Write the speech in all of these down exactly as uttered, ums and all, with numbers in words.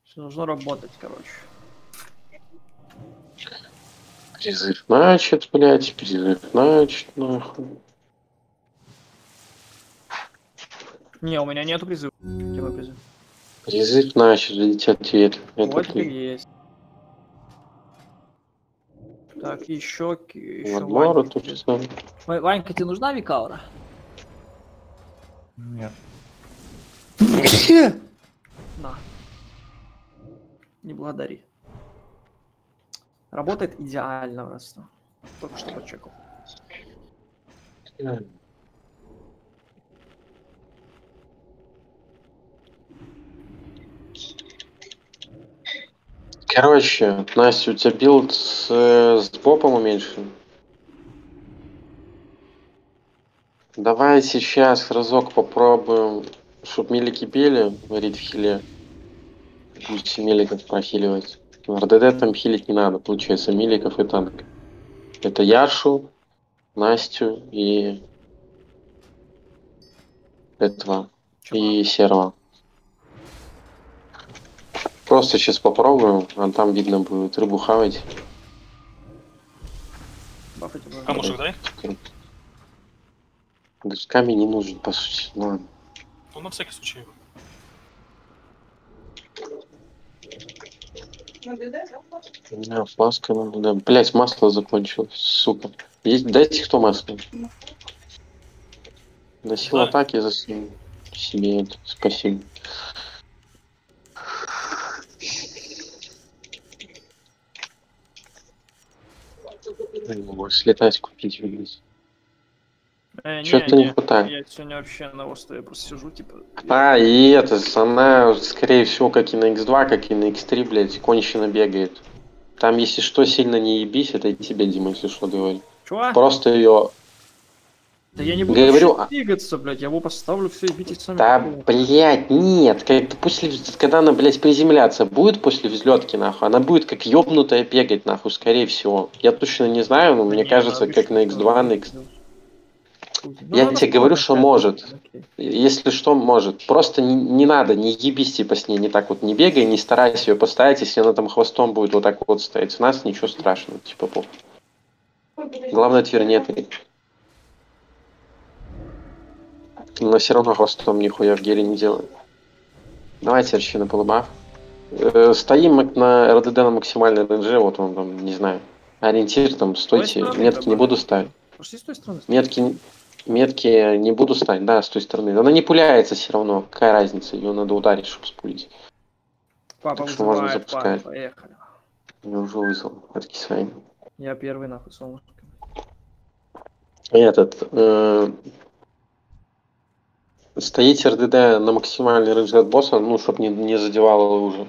Все нужно работать, короче. Призыв начат, блядь, призыв начат, нахуй. Не, у меня нету призыва. Где мой призыв? Призыв начат, видите ответ. Это Вот ты. теперь есть. Так, еще, еще Ладмора Ванька. тут же сам. Ва- Ванька, тебе нужна Викаура? Нет. На. Не благодари. Работает идеально просто. Только что почекал. Короче, Настя, у тебя билд с, с бопом уменьшен? Давай сейчас разок попробуем, чтоб милики пели, варить в хиле. Пусть миликов прохиливать. В РДД там хилить не надо, получается, миликов и танк. Это Яшу, Настю и этого, и Серого. Просто сейчас попробуем, а там видно будет рыбу хавать. Камушек дай. Даже камень не нужен, по сути. Ну ладно. Ну, на всякий случай. У меня фласка надо, да. Блять, масло закончилось, сука. Есть, дайте кто масло. На силу Да. атаки за себе это. Спасибо. Можешь слетать, купить, видеть. Э, Чё-то не хватает. Я сегодня вообще на острове просто сижу, типа... А, и это, она, скорее всего, как и на икс два, как и на икс три, блядь, кончено бегает. Там, если что, сильно не ебись, это и тебе, Дима, если что, говорю. Чего? Просто ее... Да я не буду Говорю, вообще двигаться, блядь, я его поставлю, все, и битесь сами. Да, какого. блядь, нет, как после, когда она, блядь, приземляться будет после взлетки, нахуй, она будет как ёбнутая бегать, нахуй, скорее всего. Я точно не знаю, но Да мне не, кажется, да, как ты на что, икс два, на ну, X... ну, Я надо тебе говорю, посмотреть, что опять, может. окей. Если что, может. Просто не, не надо, не ебись типа с ней, не так вот не бегай, не старайся ее поставить, если она там хвостом будет вот так вот стоять. У нас ничего страшного, типа, по. Главное, отверни ты. Но все равно хвостом нихуя в гере не делает. Давайте арчи на полубаф. Э, стоим мы на РДД на максимальной рейнже, вот он там, не знаю. Ориентир там, стойте. стороны, Метки не да, буду ставить. Пошли с той стороны. Метки, метки не буду ставить, да, с той стороны. Она не пуляется все равно. Какая разница? Ее надо ударить, чтобы спулить. Папа Так что можно вызывает, папа, запускать. поехали. Я уже вызвал. Отки свои. Я первый, нахуй, солнышко. Этот. Э, стоите РДД на максимальный рейндж от босса, ну, чтобы не, не задевало уже.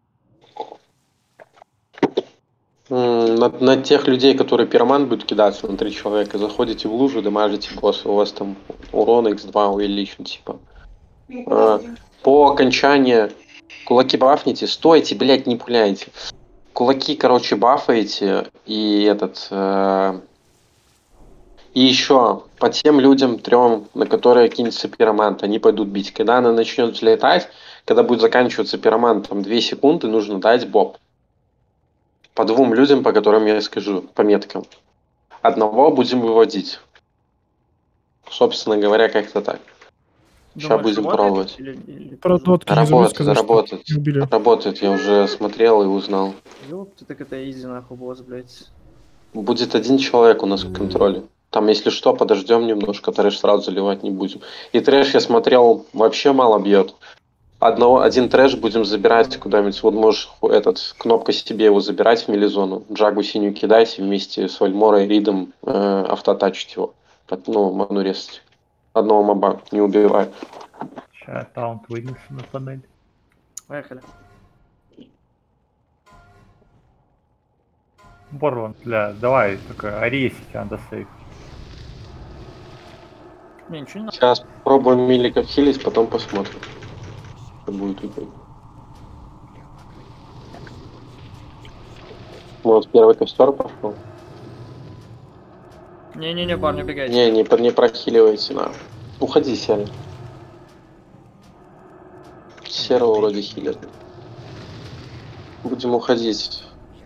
На, на тех людей, которые пироман будут кидаться на три человека, заходите в лужу, дамажите босса, у вас там урон икс два увеличен, типа. А, по окончании кулаки бафните, стойте, блять, не пуляйте. Кулаки, короче, бафаете, и этот... Э, и еще по тем людям трем, на которые кинется пиромант, они пойдут бить. Когда она начнет взлетать, когда будет заканчиваться пиромант, там две секунды, нужно дать боб. По двум людям, по которым я скажу, по меткам. Одного будем выводить. Собственно говоря, как-то так. Сейчас Думаешь, будем работает пробовать. или- или Про тоже? дотки не забудь Работает, сказать, что работает. не убили. Работает, я уже смотрел и узнал. Ёпта, так это изи, нахуй, босс, блядь. Будет один человек у нас в контроле. Там, если что, подождем немножко, трэш сразу заливать не будем. И трэш, я смотрел, вообще мало бьет. Одного, один трэш будем забирать куда-нибудь. Вот можешь этот, кнопкой себе его забирать в милизону. Джагу синюю кидайте вместе с Вальморой и Ридом э, автотачить его. Под, ну, ману резать. Одного моба не убивай. Сейчас таунт вынесу на панель. Поехали. Борланд, бля, давай, только аресить надо сейф. Не, ничего не надо. Сейчас пробуем миликов хилить, потом посмотрим. Что будет убить. Вот первый костер пошел. Не-не-не, парни, убегайте. Не, не, не прохиливайте, на. Уходи, Серый. Серого вроде хилят. Будем уходить.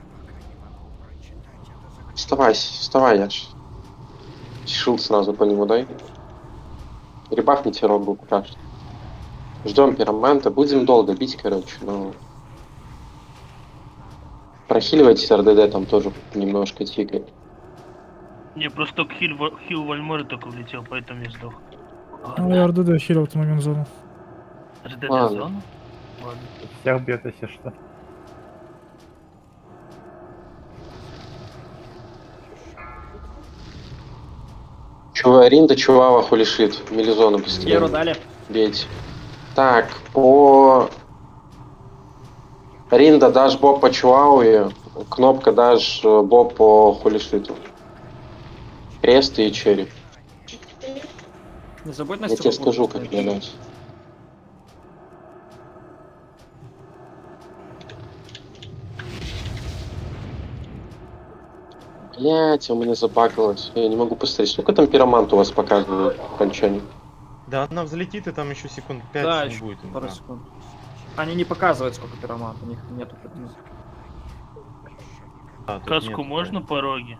Вставай, вставай, Яш. Шилд сразу по нему дай. Ребафните Рогу пока что. Ждем пироманта. Будем долго бить, короче, но... Прохиливайтесь РДД, там тоже немножко тикает. Не, просто только хил, хил Вальмора только влетел, поэтому я сдох. Ну, я РДД хилил в этот момент зону. РДД Ладно. зону? Ладно. Всех бьет, если что. Чува, Ринда Чувава хулишит. Мелизону быстрее. Геру дали. Бейте. Так, по... Ринда дашь боб по Чуауе, кнопка дашь боб по хулишиту. Крест и череп. Не забудь на Я тебе скажу, как мне дать. Блять, у меня забагалось. Я не могу посмотреть. Сколько там пиромант у вас показывает в окончании? Да, она взлетит, и там еще секунд пять Да, не еще будет. пару Да. секунд. Они не показывают, сколько пиромат, у них нету. А, тут Каску нет, можно пороги?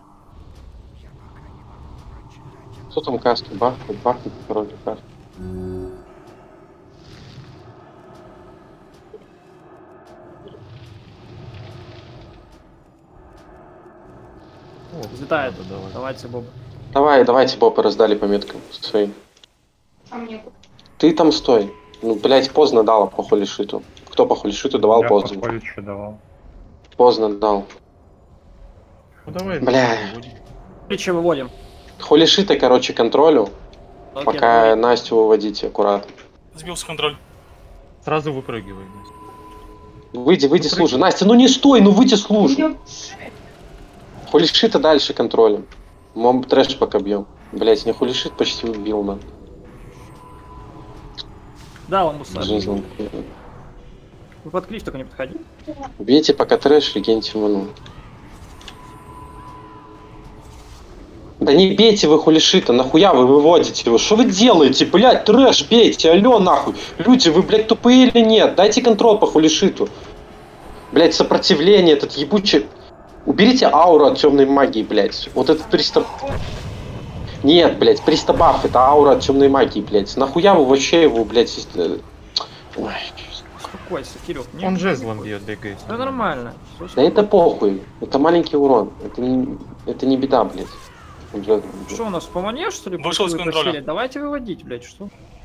Кто там каски? Бахнут, бахнут, короче, каски. О, Взлетает. надо давать. Давайте, Боб. Давай, давайте бопы раздали по меткам своим. Ты там стой. Ну, блять, поздно дал по хулишиту. Кто по хулишиту давал Я поздно? походу что давал. Поздно дал. Ну давай. Бля. будем. Плечи выводим. Хулишиты, короче, контролю. Окей, Пока выводим. Настю выводите аккуратно. Сбился контроль. Сразу выпрыгивай. Настя. Выйди, выйди Ну, с лужи. Настя, ну не стой, ну выйди с лужи. Хулишита дальше контролем. Мом трэш пока бьем. Блять, не хулишит почти убил, на. Да, он мусор. Жизнь. Вы под клич только не подходи. Бейте пока трэш, регеньте ману. Да не бейте вы хулишита, нахуя вы выводите его? Что вы делаете, блядь, трэш бейте, алё нахуй. Люди, вы, блядь, тупые или нет? Дайте контроль по хулишиту. Блядь, сопротивление, этот ебучий... Уберите ауру от темной магии, блядь. Вот этот пристав... Нет, блядь, пристабаф, это аура от темной магии, блядь. Нахуя вы вообще его, блядь... из- Ой, Успокойся, Кирилл. Не- Он не жезлом успокойся. бьет, бегает. Все нормально. Всё да это похуй, это маленький урон. Это не, это не беда, блядь. Он жезлом бьет. Что у нас, по мане, что ли? Вышел из вы контроля. просили? Давайте выводить, блядь, что?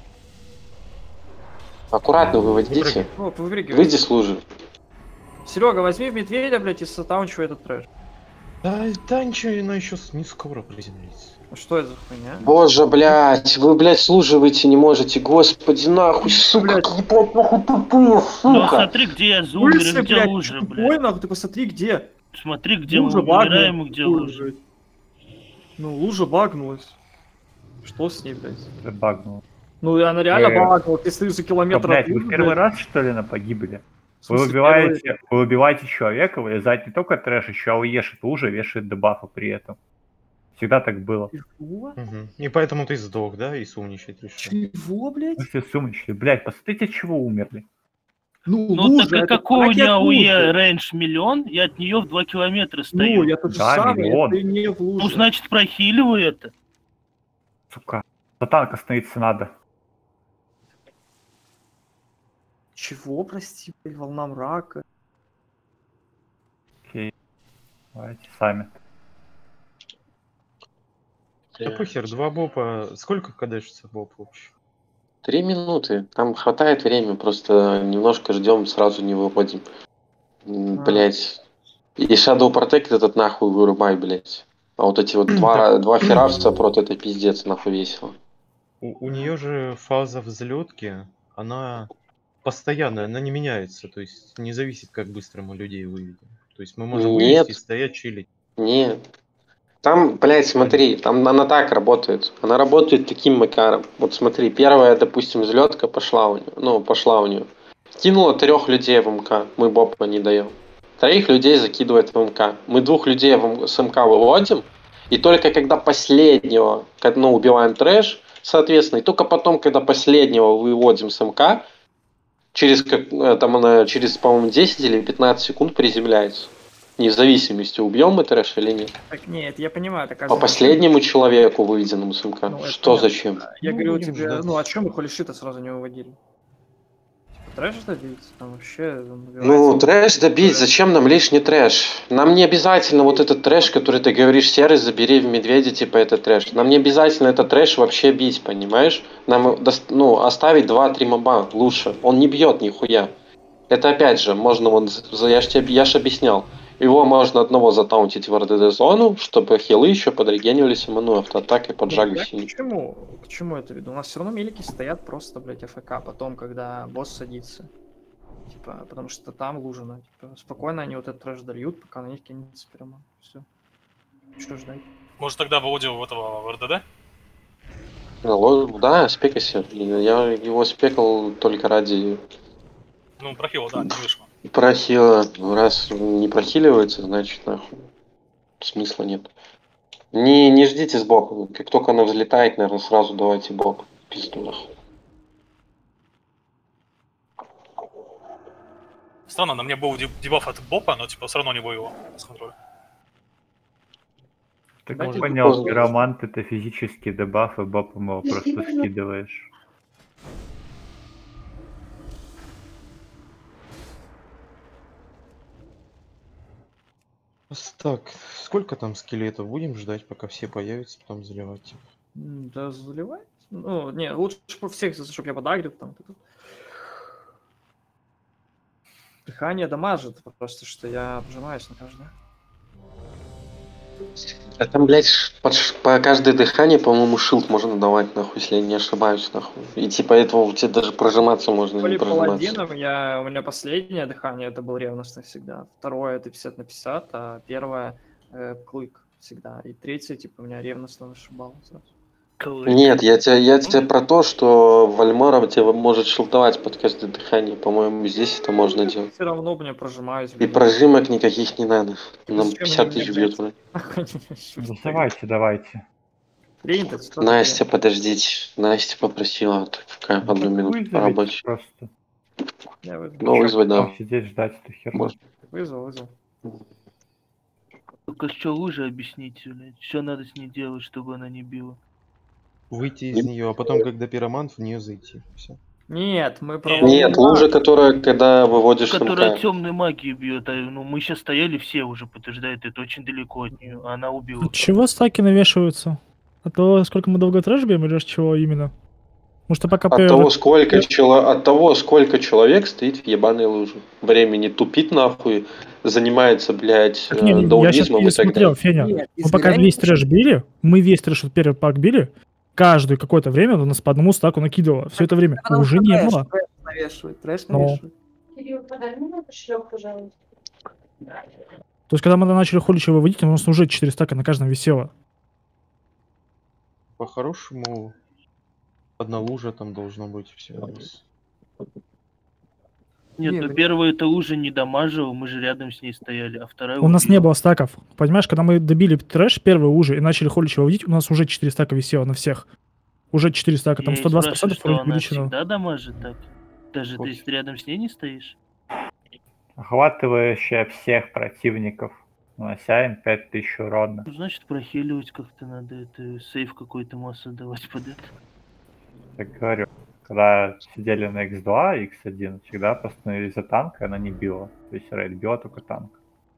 Аккуратно выводите. Вот, выбригивай. Выйди с лужи. Серега, возьми медведя, блядь, и сатаунчивай этот трэш. Да, да ничего, она еще не скоро приземлится. А что это за хуйня? Боже, блядь, вы, блядь, с лужи выйти не можете. Господи, нахуй, сука, Блядь. ебать, нахуй тупые, Ну сука. смотри, где я зумер, Улицы, и где блядь, лужа, ты блядь. тупой, нахуй, ты посмотри, где. Смотри, где мы Лужа умираем багнулась. и где лужа. Ну, лужа багнулась. Что с ней, блядь? Ты багнул. Ну, и она реально Э, багнулась, ты стоишь за А, километр блядь, от вы лужи, первый блядь. раз что ли на погибели? В Вы смысле, убиваете, вы убиваете человека, вылезает не только трэш, еще ауешит лужа, вешает дебафы при этом. Всегда так было. Чего? Угу. И поэтому ты сдох, да, и сумничать решил. Чего, блядь? Вы все сумничали. Блядь, посмотрите, от чего умерли. Ну, Ну лужа, так а это какой у пакет меня лужи. УЕ рейндж миллион, я от нее в два километра стою. Ну, я тот же Да, самый, миллион. это не в луже. Ну, значит, прохиливаю это. Сука. За танк остановиться надо. Чего, прости, блядь, волна мрака? Окей. Давайте сами. Да похер, два бопа. Сколько кадешится боп вообще? Три минуты. Там хватает времени, просто немножко ждем, сразу не выводим. М, А. Блять. И Shadow Protect этот нахуй вырубай, блять. А вот эти вот два, два феравца против это пиздец нахуй весело. У, у нее же фаза взлетки, она постоянная, она не меняется, то есть не зависит, как быстро мы людей выведем. То есть мы можем Нет. вывести, стоять, чилить. Нет. Там, блядь, смотри, там она так работает. Она работает таким макаром. Вот смотри, первая, допустим, взлетка пошла у нее. Ну, пошла у нее. Кинула трех людей в МК. Мы бопа не даем. Троих людей закидывает в МК. Мы двух людей в М- с МК выводим. И только когда последнего, как, ну, убиваем трэш, соответственно, и только потом, когда последнего выводим с МК, через, как, э, там она через, по-моему, десять или пятнадцать секунд приземляется. Вне зависимости, убьем мы трэш или нет. Так нет, я понимаю, так а По зачем? последнему человеку, выведенному с МК. Ну, это Что понятно. зачем? Я Ну, говорю будем тебе, ждать. ну а чем мы холиши-то сразу не выводили? Типа, трэш добить? Там вообще... там Ну, убивается. трэш добить, зачем нам лишний трэш? Нам не обязательно вот этот трэш, который ты говоришь, серый, забери в медведя, типа это трэш. Нам не обязательно этот трэш вообще бить, понимаешь? Нам, дос- ну, оставить два-три моба лучше. Он не бьет нихуя. Это опять же, можно, вон, за- я ж тебе я ж объяснял. Его можно одного затаунтить в эр дэ дэ-зону, чтобы хилы еще подрегенивались ему, ну, автоатакой под Не, жагой я к синий. чему? К чему это веду? У нас все равно мелики стоят просто, блядь, АФК, потом, когда босс садится. Типа, потому что там лужина. Типа, спокойно они вот этот трэш дольют, пока на них кинется прямо. Все. Что ждать? Может тогда выводим в этого в эр дэ дэ? Ну, ло- да, спекайся. Я его спекал только ради Ну, прохило, да, не вышло. прохила. Раз не прохиливается, значит, нахуй, смысла нет. Не, не ждите сбоку. Как только она взлетает, наверное, сразу давайте бок. Пизду нахуй. Странно, на мне был деб- дебаф от Бопа, но типа все равно не был его с контроля. Так Дайте понял, поздно. пиромант это физический дебаф, и бопом его просто скидываешь. Так, сколько там скелетов? Будем ждать, пока все появятся, потом заливать их. М, Да заливать? Ну, не, лучше бы всех, чтобы я подагрил там. вот это. Дыхание дамажит, просто что я прожимаюсь на каждое. А там, блядь, ш- под ш- по каждое дыхание, по-моему, шилд можно давать, нахуй, если я не ошибаюсь, нахуй. И типа этого у тебя даже прожиматься можно, не Были прожиматься. паладином, я, у меня последнее дыхание, это был ревностный всегда. Второе это пятьдесят на пятьдесят, а первое э, клык всегда. И третье, типа, у меня ревностно вышибал сразу. Нет, я тебе, я тебе про то, что Вальмора тебе может шилдовать под каждое дыхание. По-моему, здесь это можно делать. Все равно мне прожимаюсь. И блин. прожимок никаких не надо. Нам Зачем пятьдесят они тысяч меня, бьют, блядь. Ну, давайте, давайте. Принято, что Настя, подождите. Настя попросила вот пока Ну, одну так минуту вызовите поработать. просто. Я вызвал. Ну, вызвать, да. Там сидеть, ждать эту херню. Может. Вызвал, вызвал. Только что лужи объясните, блядь. Что надо с ней делать, чтобы она не била? Выйти из Не- нее, а потом, когда пиромант, в нее зайти. Все. Нет, мы про Нет, лужа, которая, когда выводишь Которая МК. темной магией бьет. А, ну, мы сейчас стояли, все уже подтверждают, это очень далеко от нее. А она убила. От чего стаки навешиваются? От того, сколько мы долго трэш бьем, или от чего именно? Потому что пока От пэ- того, сколько чело... от того, сколько человек стоит в ебаной луже. Времени тупит нахуй, занимается, блядь, Так, не, не, э, я сейчас даунизмом и так смотрел, далее. Феня. Нет, Мы пока изгоряние- весь трэш били, мы весь трэш вот первый пак били, каждое какое-то время у нас по одному стаку накидывало. Все это время. Потому Уже что не трэш, было. трэш навешивает, трэш Но. навешивает. Кирилл, подай мне кошелек, пожалуйста. То есть, когда мы начали холича выводить, у нас уже четыре стака на каждом висело. По-хорошему, одна лужа там должна быть все у нас. Нет, Не, ну ну- первая эта лужа не дамажила, мы же рядом с ней стояли, а вторая У нас убила. не было стаков. Понимаешь, когда мы добили трэш первый уже и начали холича выводить, у нас уже четыре стака висело на всех. Уже четыре стака, там Я и сто двадцать спрашиваю, процентов что она увеличено. всегда дамажит так? Даже Ох. ты если рядом с ней не стоишь? Охватывающая всех противников, нанося им пять тысяч урона. Ну, значит, прохиливать как-то надо, это сейф какой-то массу давать под это. Так говорю, когда сидели на икс два, икс один, всегда остановились за танк, и она не била. То есть рейд била только танк.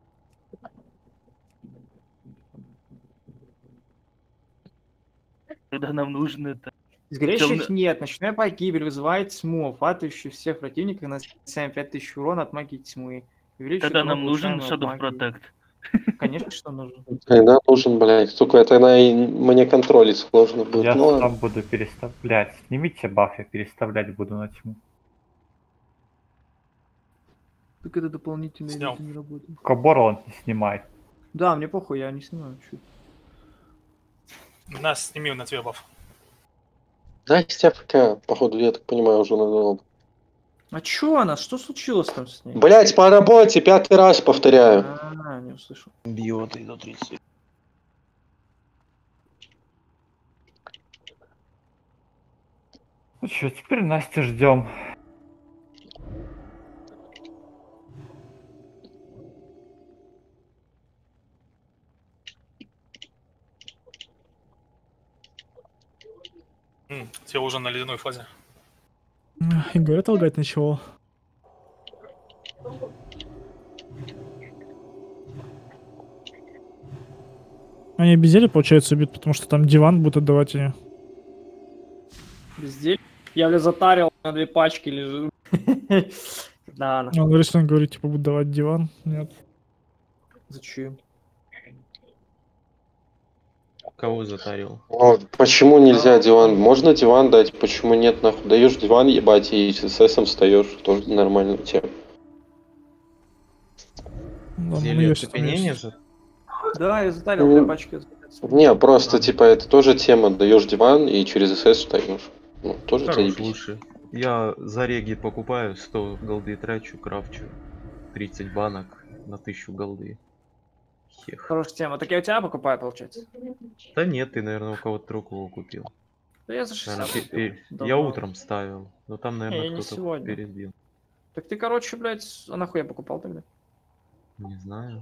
Когда нам нужно это... Изгорящих Тёмно- нет, ночная погибель вызывает тьму, охватывающую всех противников, наносяем пять тысяч урона от магии тьмы. Увеличивает Тогда урон, нам нужен получаемый от Shadow магии. Protect. Конечно, что нужно. Тогда нужен, блядь, сука, это на и мне контролить сложно будет. Я Ну ладно. сам буду переставлять. Снимите баф, я переставлять буду на тьму. Так это дополнительно Снял. это не работает. Кобор он не снимает. Да, мне похуй, я не снимаю. чё. Нас сними на тебе баф. Настя пока, походу, я так понимаю, уже надолго. А чё она? Что случилось там с ней? Блять, по работе, пятый раз повторяю. А, не услышал. Бьет и до тридцати. Ну что, теперь Настя ждем. М, Те уже на ледяной фазе. И говорят, лагать начало. Они безделье, получается, убьют, потому что там диван будут отдавать они. Бездель. Я, бля, затарил, на две пачки лежит. Да, на. А Лариса говорит, типа, будут давать диван. Нет. Зачем? Кого затарил? Ну, почему нельзя диван? Можно диван дать, почему нет, нахуй? Даешь диван, ебать, и с ССом встаешь, тоже нормально тема. Да, ну, Зелье есть, там оцепенения есть. же? Да, я затарил Ну, две пачки. Не, просто, типа, это тоже тема, даешь диван и через СС встаешь. Ну, тоже Хорош, заебись. лучше. Я за реги покупаю, сто голды трачу, крафчу. тридцать банок на тысячу голды. Хех. Хорошая тема. Так я у тебя покупаю, получается. Да нет, ты, наверное, у кого-то другого купил. Да я за Наверно, шестьдесят пе- купил. пе- я Давно. утром ставил, но там, Не, наверное, я не кто-то сегодня. перебил. Так ты, короче, блядь, а нахуй я покупал тогда? Не знаю.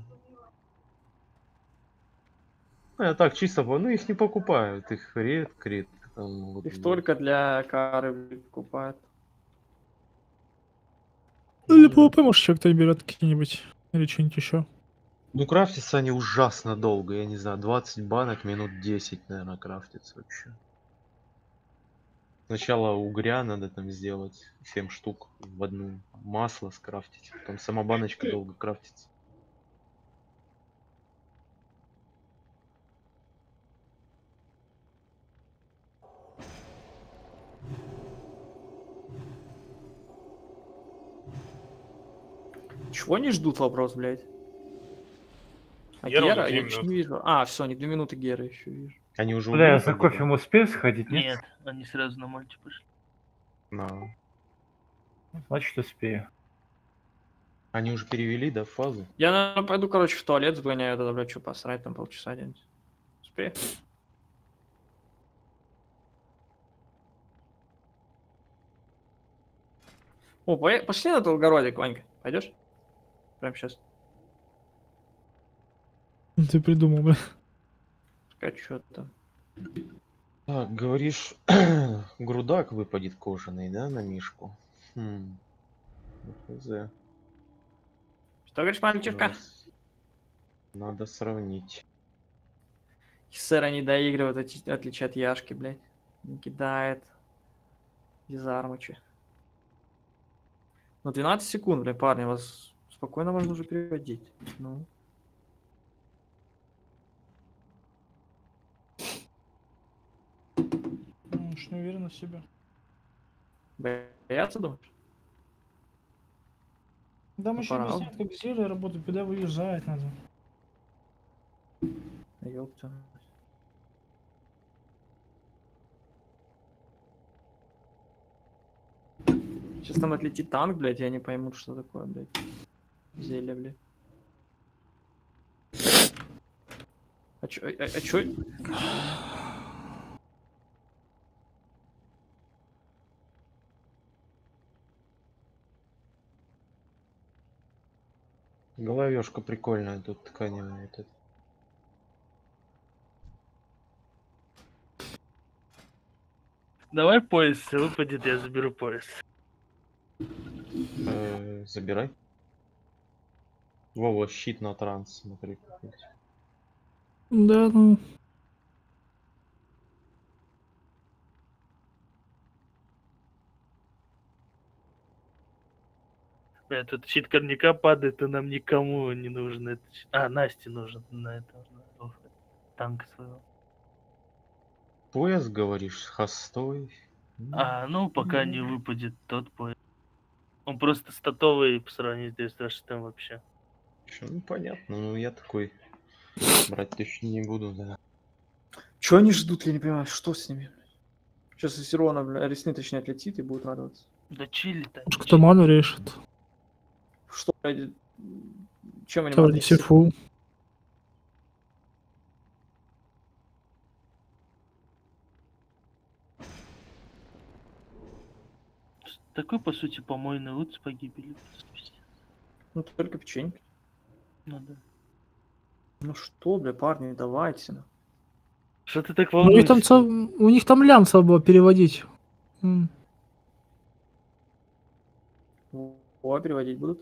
Ну, я так чисто, по- ну их не покупают, их редко, редко там могут Их быть. только для кары блядь, покупают. Ну, или ПВП, может, человек кто-то берет какие-нибудь. Или что-нибудь еще. Ну, крафтятся они ужасно долго, я не знаю, двадцать банок, минут десять, наверное, крафтится вообще. Сначала угря надо там сделать семь штук в одну, масло скрафтить, потом сама баночка долго крафтится. Чего не ждут, вопрос, блядь? А Гера Гера, уже две я еще не минуты. вижу. А, все, не две минуты Гера еще вижу. Они уже Бля, ушли, за как бы, кофе мы успели сходить, нет? Нет, они сразу на мальчик пошли. да? Значит, успею. Они уже перевели, да, в фазу? Я, наверное, пойду, короче, в туалет сгоняю, тогда, блядь, что посрать, там полчаса где-нибудь. Успею? О, по- пошли на Толгородик, Ванька. Пойдешь? Прямо сейчас. Ты придумал, бля. Как что там? Так, говоришь, грудак выпадет кожаный, да, на мишку? Хм. ну, хз. Что говоришь, мальчишка? Надо с- Надо сравнить. Сэра не доигрывает, оти- отличие от Яшки, блядь. Не кидает. Дизармычи. Ну, двенадцать секунд, блядь, парни, вас спокойно можно уже переводить. Ну. Ну, уж не уверен в себе. Бояться, думаешь? Да, Ну, мы еще пора не уже. знаем, как зелье работает, куда выезжать надо. Ёпта. Сейчас там отлетит танк, блядь, и они поймут, что такое, блядь. Зелье, блядь. А чё, а, а чё? Головешка прикольная, тут тканевая. Этот. Давай пояс выпадет, я заберу пояс. Э, забирай. Вова, щит на транс, смотри. какой. Да, ну. Бля, тут щит корняка падает, и нам никому не нужен этот щит. А, Насте нужен на это. на танк своего. Пояс, говоришь, хостой. М, А, ну, пока не выпадет тот пояс. Он просто статовый по сравнению с девятнадцатым вообще. чё, Ну, понятно, ну я такой брать точно не буду, да. Чё они ждут, я не понимаю, что с ними? Сейчас из Ирона, бля, ресны точнее отлетит и будут радоваться. Да чили-то. Может, кто ману решит. Что, блядь, чем они Там могут не все решить? фул. Такой, по сути, помойный лут с погибелью. Ну, только печеньки. Ну да. Ну что, бля, парни, давайте. Ну. Что ты так Ну, у них там, волнуешься? ца- у них там лям было переводить. М. О, переводить будут.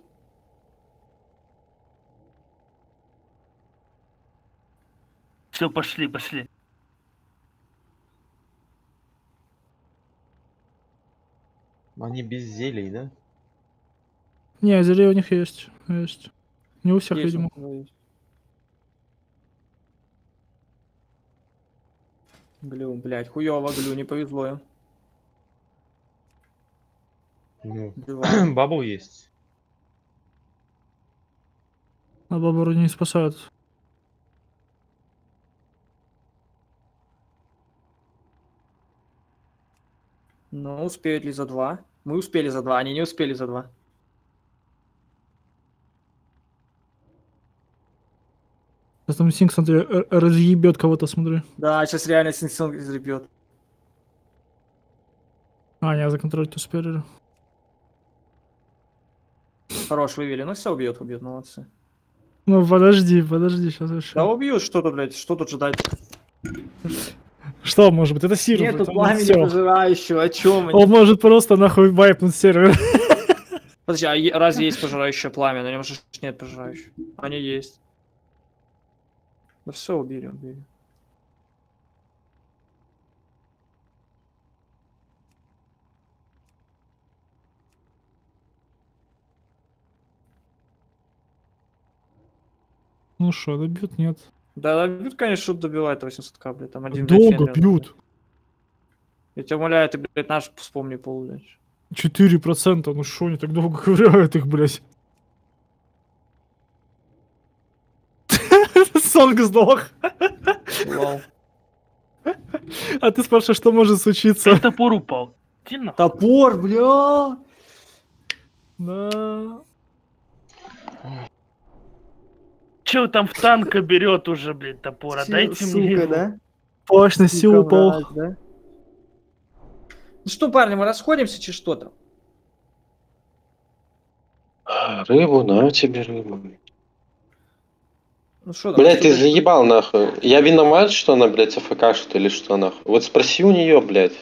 Все, пошли, пошли. Они без зелий, да? Не, зелье у них есть. Есть. Не у всех, Есть, видимо. ну, есть. Глю, блядь, хуёво, глю, не повезло им. Ну, Убиваем. бабл есть. А бабу вроде не спасают. Ну, успеют ли за два? Мы успели за два, они не успели за два. Сейчас там Синг, смотри, р- разъебет кого-то, смотри. Да, сейчас реально Синсинг изребет. А, не, законтролить успели. Хорош, вывели. Ну все, убьет, убьет, молодцы. Ну, подожди, подожди, сейчас вообще. Да убьют, что тут, блядь, что тут ждать? Что, может быть, это сироп? Нету это может пламени всё. пожирающего, о чем Он может просто нахуй вайпнуть сервер. Подожди, а е- разве есть пожирающее пламя? На нем же нет пожирающего. Они есть. Да все, убили, убили. Ну что, добьют, нет. Да, бьют, конечно, шут добивает восемьсот к, блядь, там один, блядь, Долго фен рядом. бьют. Я тебя умоляю, ты, блядь, наш вспомни пол, блядь. четыре процента, ну что они так долго ковыряют их, блядь. Сонг сдох. Лол. А ты спрашиваешь, что может случиться? И топор упал. Иди нахуй. Топор, бля! Да. Че там в танка берет уже, блядь, топор? Дайте мне его. да? Плащ сил упал. мразь, да? Ну что, парни, мы расходимся, чи что там? Рыбу, на тебе рыбу. Ну что там? Блять, ты что-то- заебал нахуй. Я виноват, что она, блядь, АФК что или что нахуй? Вот спроси у нее, блядь.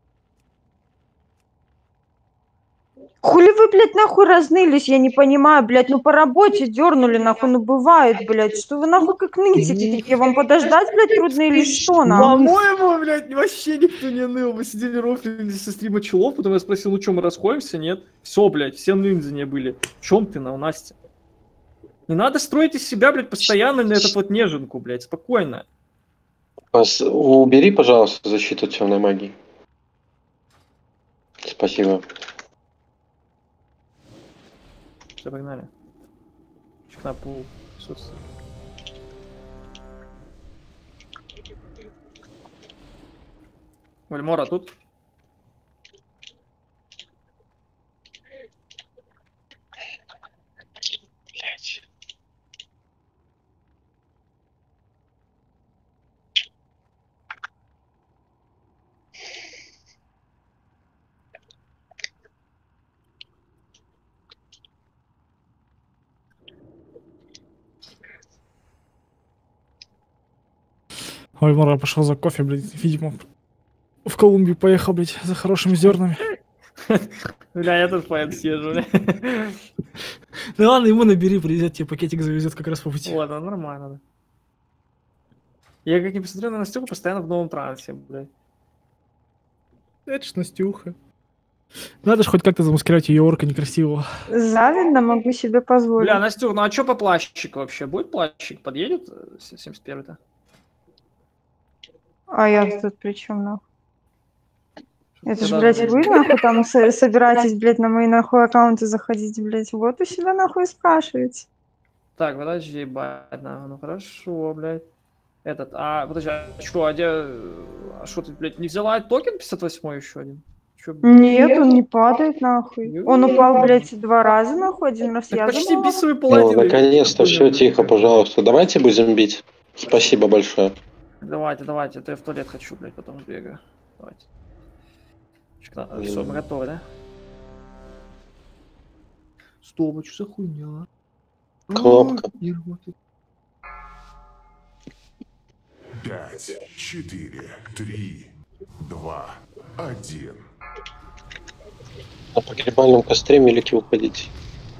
Хули вы, блядь, нахуй разнылись, я не понимаю, блядь, ну по работе дернули, нахуй, ну бывает, блядь, что вы нахуй как нытите, такие, вам подождать, блядь, трудно или что, нахуй? По-моему, блядь, вообще никто не ныл. Мы сидели рофлили со стрима Чулов, потом я спросил, ну что, мы расходимся? Нет. Все, блядь, все ниндзя не были. В чем ты, на Настя? Не надо строить из себя, блядь, постоянно на этот вот неженку, блядь, спокойно. Пос- Убери, пожалуйста, защиту темной магии. Спасибо. Все, погнали. Чуть на пул. Собственно. Вальмора тут? Блядь. Ой, Мара пошел за кофе, блядь, видимо. В Колумбию поехал, блядь, за хорошими зернами. Бля, я тут поэт съезжу, бля. Да ладно, ему набери, приедет, тебе пакетик завезет как раз по пути. Вот, ну нормально, да. Я как не посмотрю на Настюху, постоянно в новом трансе, блядь. Это ж Настюха. Надо же хоть как-то замаскировать ее орка некрасивого. Завидно, могу себе позволить. Бля, Настюх, ну а чё по плащику вообще? Будет плащик? Подъедет э, семьдесят первый-то? А я тут при чем, нахуй? Это ж, Куда блядь, ты? вы, нахуй, там со- собираетесь, блядь, на мои, нахуй, аккаунты заходить, блядь. Вот у себя, нахуй, и спрашиваете. Так, подожди, ебать, на, ну хорошо, блядь. Этот, а, подожди, а чё, а где, а что ты, блядь, не взяла токен пятьдесят восемь еще один? Чё, Нет, он не падает, нахуй. Он упал, блядь, два раза, нахуй, один раз так я почти забрала. бисовый Ну, паладин. наконец-то, все тихо, пожалуйста. Давайте будем бить. Спасибо большое. Давайте, давайте, а то я в туалет хочу, блядь, потом бегаю. Давайте. Все, мы готовы, да? Стоп, а что за хуйня? Кнопка. Не работает. Пять, четыре, три, два, один. На погребальном костре мелики уходить.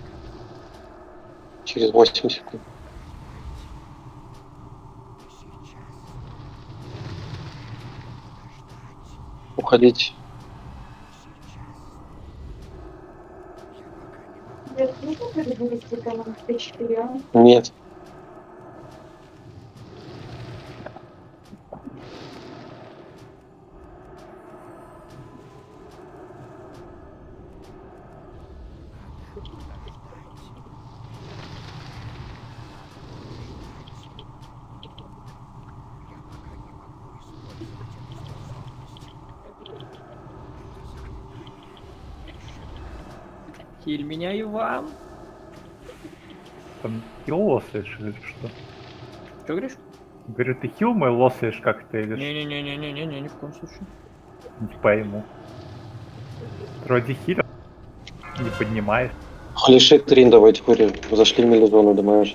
Через восемь секунд. Уходить. Нет. Хиль меня, Иван. Там хил лосаешь или что? Что говоришь? Говорю, ты хил мой лосаешь как-то или что? Не-не-не-не-не-не, ни в коем случае. Не пойму. Вроде хилер не поднимаешь. Холишит Трин, давайте курим. Зашли в милизону, дамажить.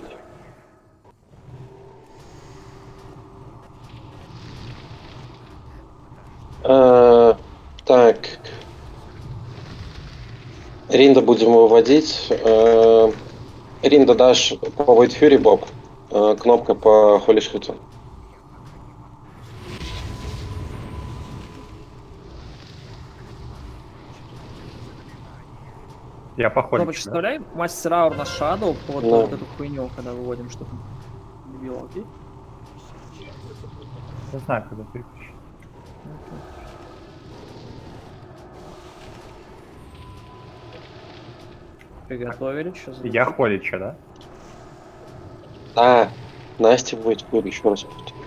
А, так. Ринда будем выводить. А, Ринда дашь по Void Fury, Боб. А, кнопка по Холишиту. Я Ну, походу. представляй, мастер аур на Shadow под Да. вот эту хуйню, когда выводим, чтобы не било, окей? Не знаю, когда переключить. Приготовили, сейчас. Я холича, да? Да. Настя будет Fury, еще раз.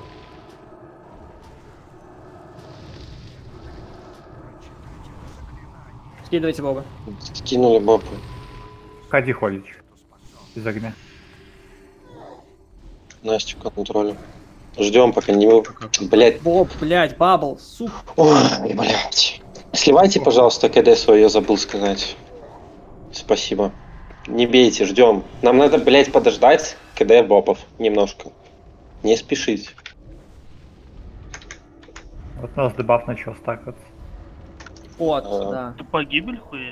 Скидывайте Боба. Скинули Боба. Ходи холич. Из огня. Настю к контролю. Ждем, пока не вы. Блять. Боб, блять, бабл, сука. Ой, блять. Сливайте, пожалуйста, КД свое, я забыл сказать. Спасибо. Не бейте, ждем. Нам надо, блять, подождать КД бобов немножко. Не спешите. Вот у нас дебаф начал стакаться. Вот, А. да. Ты погибель хуя?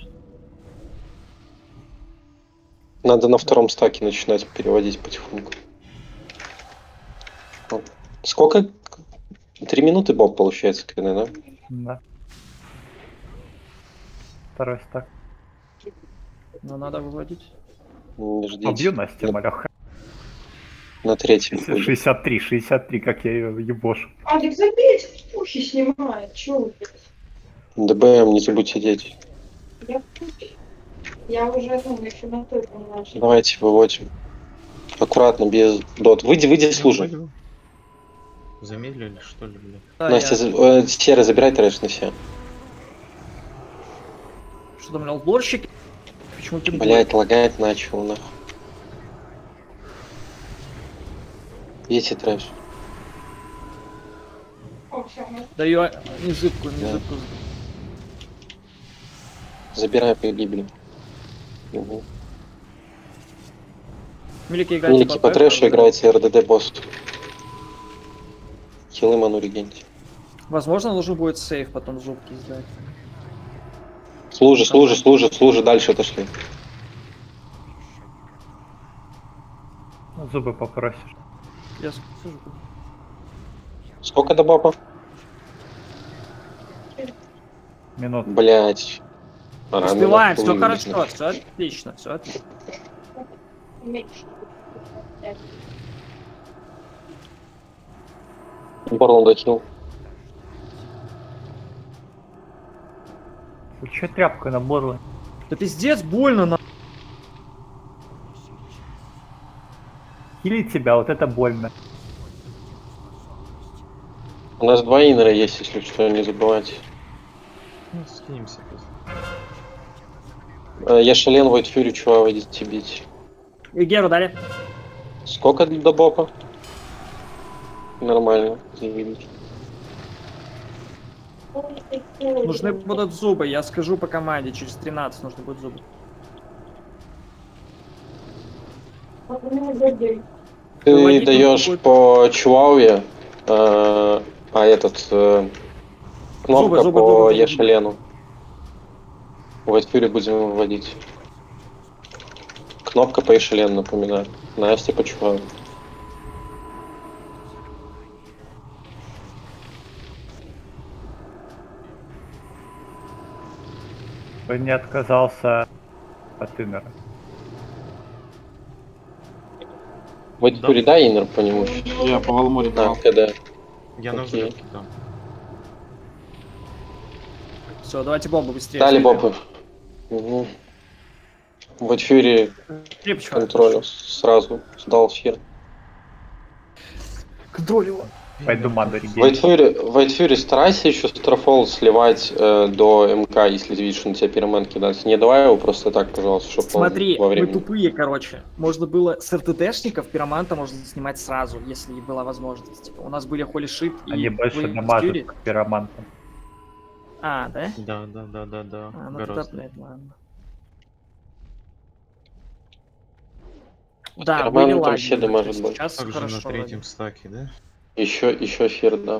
Надо на втором стаке начинать переводить потихоньку. Сколько? Три минуты боб получается, КД, да? Да. Второй стак. Но надо выводить. Не ждите. Побью Настя, малёха. На третьем будет. шестьдесят три, шестьдесят три, как я ее ебошу. Алекс, забейте, пухи снимает. Чё вы? ДБМ, не забудьте детей. Я в курсе. Я уже, ну, еще на той поняла, что... Давайте выводим. Аккуратно, без дот. Выйди, выйди с лужи. Замедлили, что ли, блядь? Да, Настя, я- за- э, серый, забирай трэш на себя. Что там, лборщик? Почему ты... Блять, лагать начал, нахуй. Видите трэш? О, всё, мы- Даю а, не зыбку, не Да. зыбку. Забирай погибли. Угу. Милики играйте Милики по трэшу, играйте РДД босс. Хилы ману регенти. Возможно, нужно будет сейф потом зубки сдать. Служи, служи, служи, служи, дальше отошли. Ну, зубы попросишь. Я скажу. Сколько до баба? Минут. Блять. Успеваем, все хорошо, все отлично, все отлично. меньше. Борланд дохил. Ты чё тряпкой на борле? Да пиздец, больно на... Хилить тебя, вот это больно. У нас два инера есть, если что, не забывайте. Ну, скинемся просто. Э, Я Шален, Void Fury, чува, выйдите бить. И Геру дали. Сколько до бока? Нормально, заебись. Нужны будут зубы, я скажу по команде, через тринадцать нужны будут зубы. Ты Выводить даешь нужно будет- по Чуауе, А, а этот... э, Кнопка Зубы, зубы, по зубы, зубы. Ешалену. White Fury будем выводить. Кнопка по Ешалену, напоминаю. Настя почуваю. Бы не отказался от Иннера. White Fury, да, иннер по нему? Я по Валморе А, дал. КД. Я на Окей. взрывке там. Все, давайте бомбу быстрее. Дали стреляем. бопы. Угу. White Fury Три почему? контролю сразу сдал фир. Контроль его. Пойду маду White регейн. Fury, White Fury, старайся еще Starfall сливать э, до МК, если видишь, что на тебя пироман кидается. Не давай его просто так, пожалуйста, чтобы Смотри, он во мы времени. тупые, короче. Можно было с РТТшников пироманта можно снимать сразу, если была возможность. Типа, у нас были Holy Shit и Они больше Flame дамажат Fury. к пиромантам. А, да? Да, да, да, да, да. А, ну тогда, Гораздо. блядь, ладно. Да, Пироманы были там лаги. все дамажат больше. Сейчас Также на хорошо. третьем вроде. стаке, да? Еще, еще фир, да.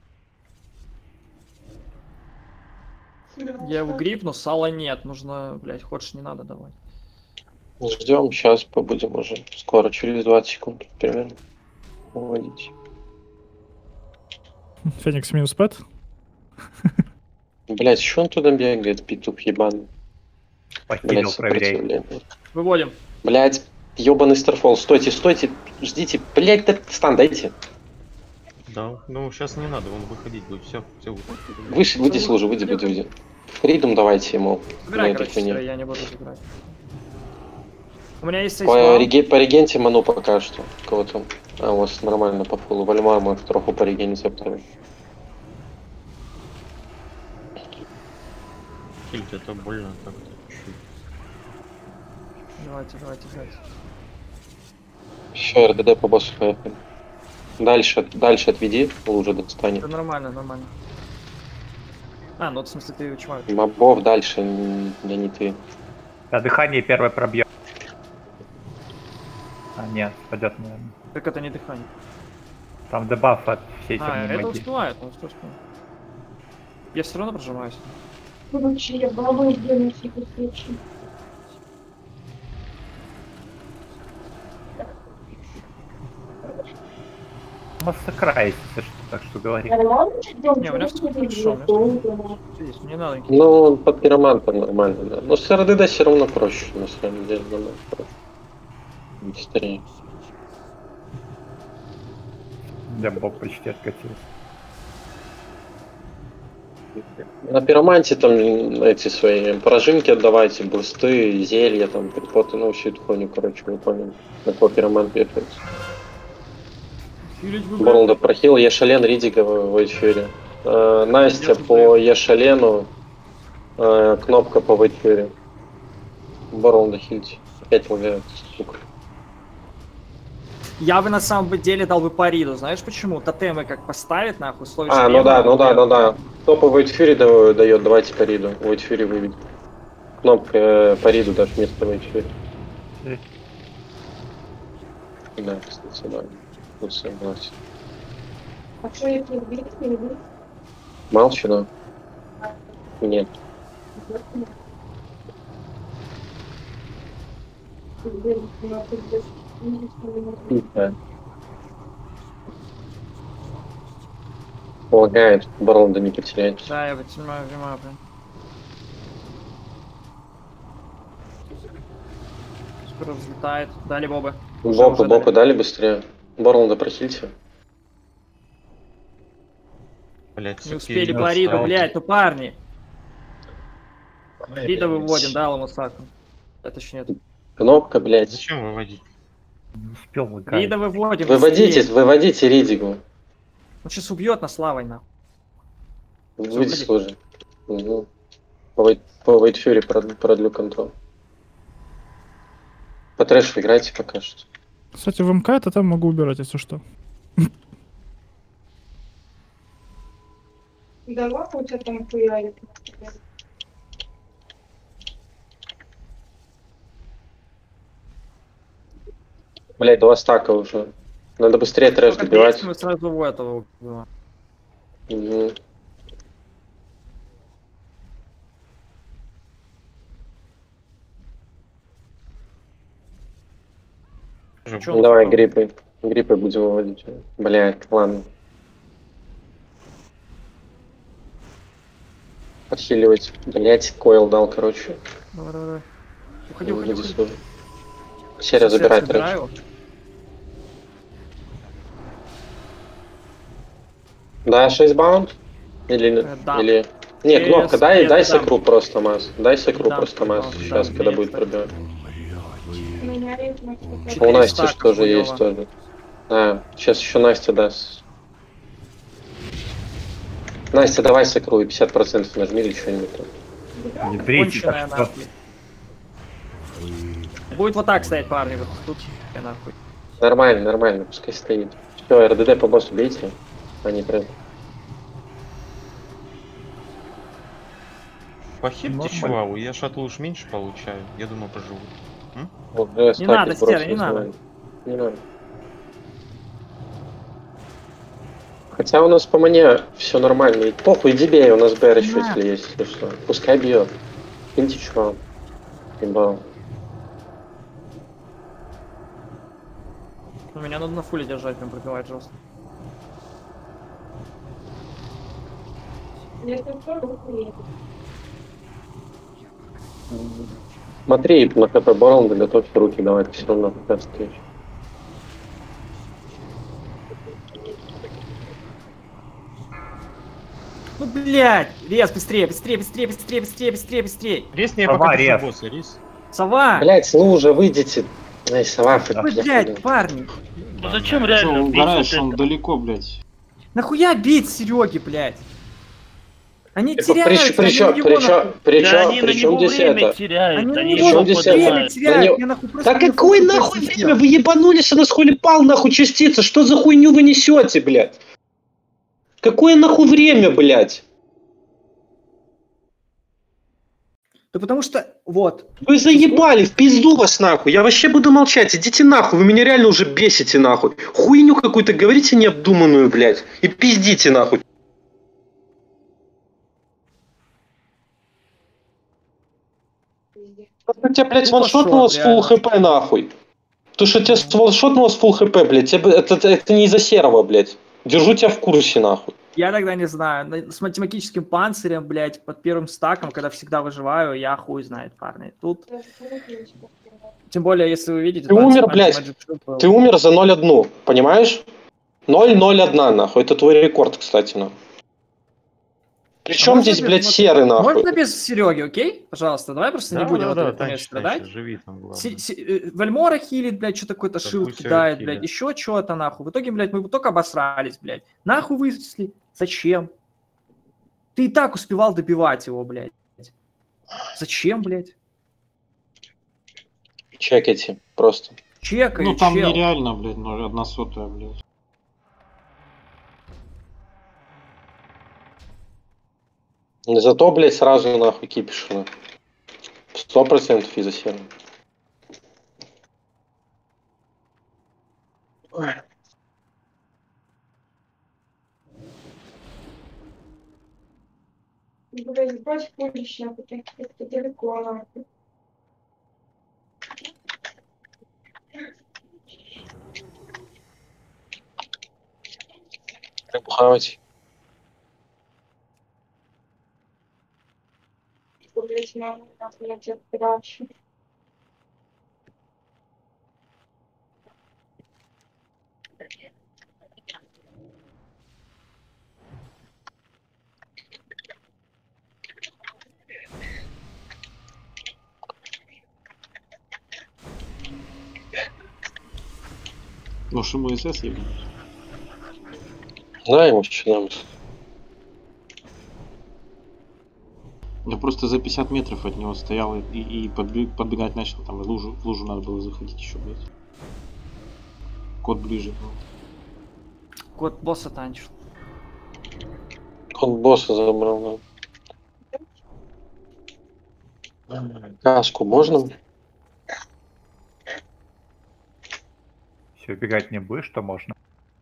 Я его грипну, сала нет. Нужно, блядь, хочешь, не надо давать. Ждем, сейчас побудем уже. Скоро, через двадцать секунд примерно. Выводить. Феникс минус пэт. Блять, что он туда бегает, петух ебаный? Похилил, Блять, проверяй. сопротивление. Выводим. Блять, ебаный Старфол, стойте, стойте, ждите, блять, так стан дайте. Да. Ну, сейчас не надо, он выходить будет. Все, все. Выше, выйди с лужи, выйди, выйди, выйди. Фридом давайте ему. Собирай, на этой короче, хуйне. строй, я не буду забирать. У меня есть По, сейсбал. реге, по регенте ману пока что. Кого там? А, у вас нормально по фулу. Вальмар может троху по регене заправить. Хильд, это больно так-то. чуть-чуть. Давайте, давайте, давайте. Все, РДД по боссу поехали. Дальше, дальше отведи, лужа достанет. Это нормально, нормально. А, ну в смысле ты чувак. Мобов дальше, н- да не ты. Да, дыхание первое пробьет. А, нет, пойдет, наверное. Так это не дыхание. Там дебаф от всей А, темной это магии. успевает, он успевает. Я все равно прожимаюсь. Короче, я бабу сделаю на всякий случай. Массакра, если что, так что говори. Не, у меня все хорошо. у меня всё- Видишь, мне надо никаких- Ну, под пиромантом нормально, да. Но с РДД все равно проще, на самом деле, намного проще. Быстрее. Я бог почти откатился. На пироманте там эти свои прожимки отдавайте, бурсты, зелья, там, припоты, ну, всю эту хуйню, короче, вы поняли. На кого пиромант бегает. Филить бы, Борлда прохил, Ешален, Ридига в Вейтфюре. Э, Настя по Ешалену, э, кнопка по Вейтфюре. Борлда хильте. Опять лагает, сука. Я бы на самом деле дал бы по Риду, знаешь почему? Тотемы как поставить, нахуй, словишь А, ну да, ну да, ну да. Кто по Вейтфюре дает, давайте по Риду. Вейтфюре выведем. Кнопка э, по Риду даже вместо Вейтфюре. Э. Да, кстати, да. Вот согласен. А что, если убить, не убить? Молчу, да? Нет. Да. Полагает, Борлда не потеряет. Да, я понимаю, понимаю, прям. Скоро взлетает. Дали бобы. Уже, Бопы, уже бопы дали. дали быстрее. Борлда прохильте. Блять, Не успели по Риду, блядь, ну парни. Рида выводим, да, Ламусаку. Это еще нет. Кнопка, блядь. Зачем выводить? Не успел лагать. Рида выводим. Выводите, быстрее. выводите Ридигу. Он сейчас убьет нас лавой, нахуй. Выйди Всё, с лужи. Угу. По Вейт- по Вейтфюре прод- продлю контроль. По трэшу играйте пока что. Кстати, в МК это там могу убирать, если что. Давай, у тебя там хуярит. Блядь, два стака уже. Надо быстрее трэш Только добивать. бейте, мы сразу у этого убиваем. Мгм. Чё, Ну, давай, ну, гриппы. Гриппы будем выводить. Блять, ладно. Подхиливать. Блять, койл дал, короче. Давай, давай, давай. Уходи, уходи, Иди уходи. сюда. Серия Сосед забирает трэш. собираю. Да, шесть баунд? Или... Э, да. Или... Не, Э, кнопка, с- дай, нет, дай дам. сокру просто, Мас. Дай сокру Дам, просто, Мас. дам, Сейчас, дам. когда Нет, будет кстати. пробивать. У меня ритм. У Четыре Насти стака, ж тоже хуёво. есть тоже. Да, сейчас еще Настя даст. Настя, давай сокру и пятьдесят процентов нажми или что-нибудь там. Не брейте, Конченая так что... нахуй. Будет вот так стоять, парни, вот тут. Я нахуй. Нормально, нормально, пускай стоит. Все, РДД по боссу бейте. Они прям... Похильте Нормально. чуваву, я шаттл уж меньше получаю. Я думаю, поживу. Уже стаки надо, сбросили, Стера, не надо. знаю. Не надо. Хотя у нас по мне все нормально. И похуй, иди бей, у нас БР еще, Да. если есть, если что. Пускай бьет. Киньте чувак. Ебал. Ну, меня надо на фуле держать, прям пробивать жестко. Если что, то Смотри, на КП Борл, готовь руки, давай, ты все равно пока стоишь. Ну, блядь! Рез, быстрее, быстрее, быстрее, быстрее, быстрее, быстрее, быстрее! Рез, я Сова, пока держу рез. босса, рез. Сова! Блять, ну уже выйдите. Ай, сова, Ой, блядь, парни! Ну зачем реально бить вот это? далеко, блядь. Нахуя бить Сереги, блядь? Они При, теряются, при, они чё- на него при, чё- нахуй- при, Да чё- они на при чем него здесь время это? теряют, Они на они него чем его здесь нахуй время поднимают. теряют, Да не- я нахуй просто Да не какое фокус нахуй сделал. время? Вы ебанулись, у нас холипал нахуй частица. Что за хуйню вы несете, блядь? Какое нахуй время, блядь? Да потому что, вот, Вы заебали, в пизду вас нахуй. Я вообще буду молчать. Идите нахуй, вы меня реально уже бесите нахуй. Хуйню какую-то говорите необдуманную, блядь. И пиздите нахуй. У тебя, блядь, Ну, ваншотнуло с пошёл, фулл хп нахуй. То, что тебя ваншотнуло с фулл хп, блядь, тебе- это, это, это не из-за серого, блядь. Держу тебя в курсе, нахуй. я тогда не знаю, на- с математическим панцирем, блядь, под первым стаком, когда всегда выживаю, я хуй знает, парни. Тут, тем более, если вы видите... Ты да, умер, типа, блядь. Magic Shield был. Ты умер за ноль один, понимаешь? ноль ноль один, нахуй. Это твой рекорд, кстати, нахуй. Причем можно здесь, без- блядь, вот- серый, нахуй? Можно без Сереги, окей? Пожалуйста, давай просто не Да, будем да, вот да, этот момент танчи, страдать. танчи, живи там, главное. Си- си- э, Вальмора хилит, блядь, что-то какой-то Да шилд пусть её кидает, хилят. блядь, еще что-то, нахуй. В итоге, блядь, мы только обосрались, блядь. Нахуй вынесли? Зачем? Ты и так успевал добивать его, блядь. Зачем, блядь? Чекайте, просто. Чекай, Ну там чел. нереально, блядь, ну одна сотая, блядь. Зато, блядь, сразу нахуй кипиш, нахуй. Сто процентов из-за серого. блядь, брось пулища, потому что это далеко, нахуй. Хавать. Блядь, мама, нахуй, я тебя прячу. Может ему СС ебать? Знаем, что нам. Я просто за пятьдесят метров от него стоял и, и подбег- подбегать начал, там и лужу, в лужу надо было заходить еще, блядь. Кот ближе. Ну. Кот босса танчил. Он босса забрал, да. Каску можно? Все, убегать не будешь, что можно.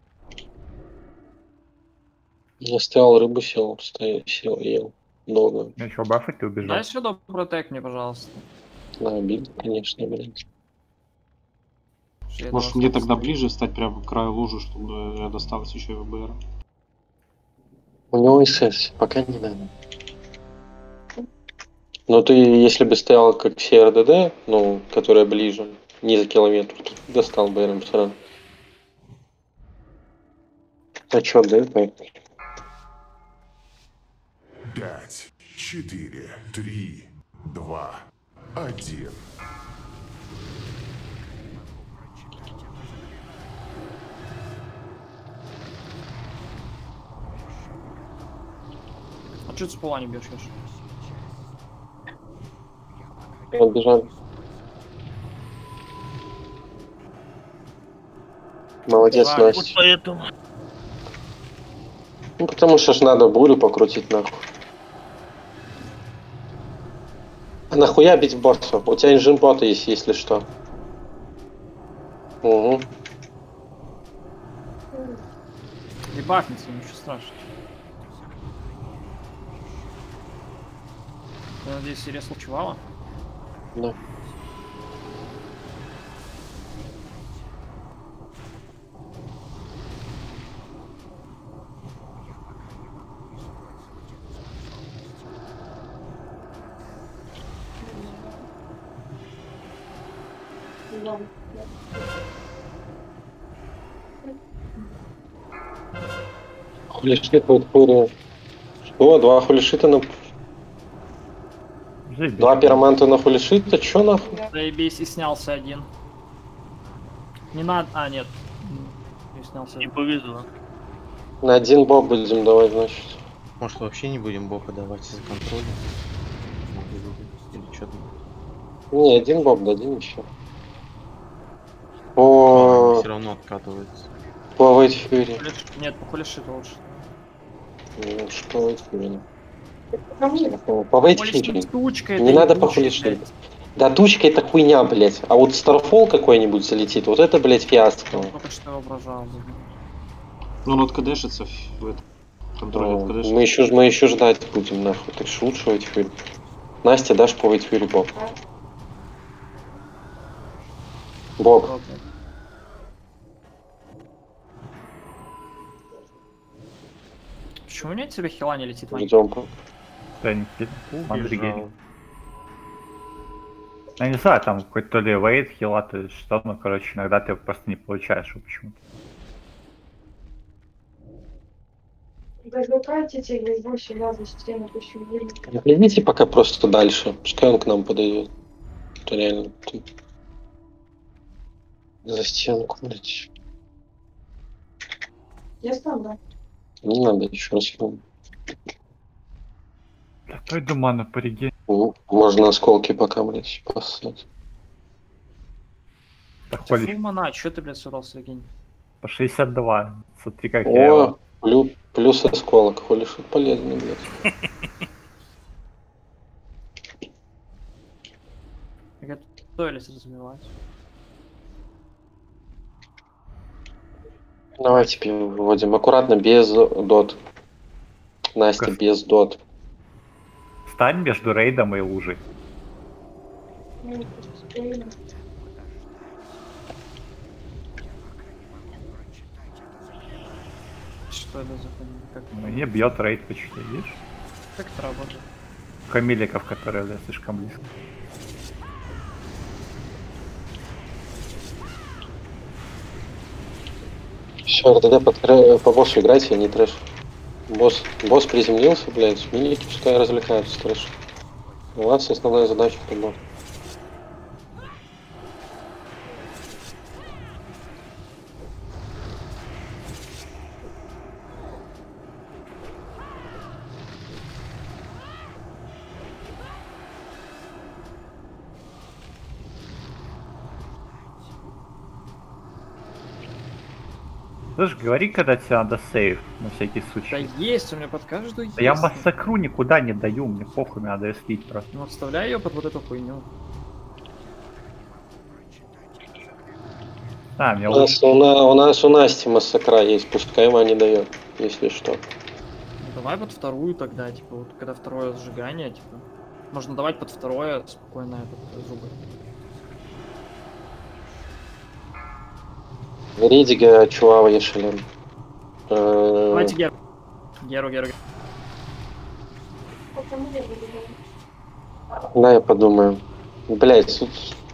Я стоял, рыбу сел, стоял, сел, ел. Долго. Ну что, бафать ты убежал? Дай сюда протек мне, пожалуйста. На обиду, конечно, блядь. Я Может думал, мне что- тогда ближе стать прямо к краю лужи, чтобы я досталось еще и ВБР. У него СС, пока не надо. Но ты, если бы стоял как все РДД, ну, которая ближе, не за километр, то достал бы РМ сразу. А чё, да, поехали. Пять, четыре, три, два, один. А чё ты с пола не бьешь? Отбежали. Молодец, Жаль, Настя. Вот поэтому. Ну, потому что ж надо бурю покрутить нахуй. А нахуя бить босса? У тебя инжин-бота есть, если что. Угу. Не бахнется, ничего страшного. Я надеюсь, серия случевала? Да. Хулишит будет фурия. Что? Два хулишита на... Заебись. Два пироманта на хулишита? Чё нахуй? Заебись, и снялся один. Не надо... А, нет. Не снялся Не один. повезло. На один боб будем давать, значит. Может, вообще не будем бока давать из-за контроля? Или что там? Не, один боб дадим еще. А, По... все равно откатывается. По Вейт Фьюри. Хулиш- Нет, по хулишиту лучше. Ну, что Вейт Фьюри? По Вейт Хулишит Фьюри. тучка, Не это надо ебучий, по хулишиту. блядь. Да тучка это хуйня, блять. А вот Старфол какой-нибудь залетит, вот это, блять, фиаско. Он только что воображал. Ну, он откадешится в этом контроле. Ну, откадешится. мы еще, мы еще ждать будем, нахуй. Так что лучше Вейт Фьюри. Настя, дашь по Вейт Фьюри боб. Боб. Почему нет тебе хила не летит, Вань? Ждем. Да, не хит. Мандригей. Убежал. Я не знаю, там какой-то то ли вейт, хила, то ли что, ну, короче, иногда ты просто не получаешь его почему-то. Закатите или больше я за стену пущу. Идите пока просто дальше. Пускай он к нам подойдет. Это реально. Ты... За стенку, блядь. Я стану, да. Не надо еще раз. Да пойду ману по реге. Ну, можно осколки пока, блядь, поссать. Так, Фу, полиш- мана, чё ты, блядь, собрался, Евгений? по шестьдесят два. Смотри, как я его... О, плюс, плюс осколок. Холишь, полезный, блядь. Я готовились развивать. Давайте выводим. Аккуратно, без дот. Настя, Как? без дот. Стань между рейдом и лужей. Ну, спокойно. Что это за хуйня? Как, Мне бьет рейд почти, видишь? как это работает? Камиликов, которые да, слишком близко. Все, РДД по, тре- по боссу играйте, а не трэш. Босс, босс приземлился, блядь, милики пускай развлекаются трэш. У вас основная задача по. Слышь, говори, когда тебе надо сейв, на всякий Да случай. есть, у меня под каждую есть. Да я массакру никуда не даю, мне похуй, мне надо слить просто. Ну, вставляй ее под вот эту хуйню. А, мне У лучше. нас, у, на- у нас у Насти массакра есть, пускай ему не дает, если что. Ну, давай под вторую тогда, типа, вот когда второе сжигание, типа. Можно давать под второе спокойно этот зубы. Ридига, Чуава, Ешелен. Э, Давайте Геру. Геру, Геру, Геру. Да, я подумаю. Блять, тут...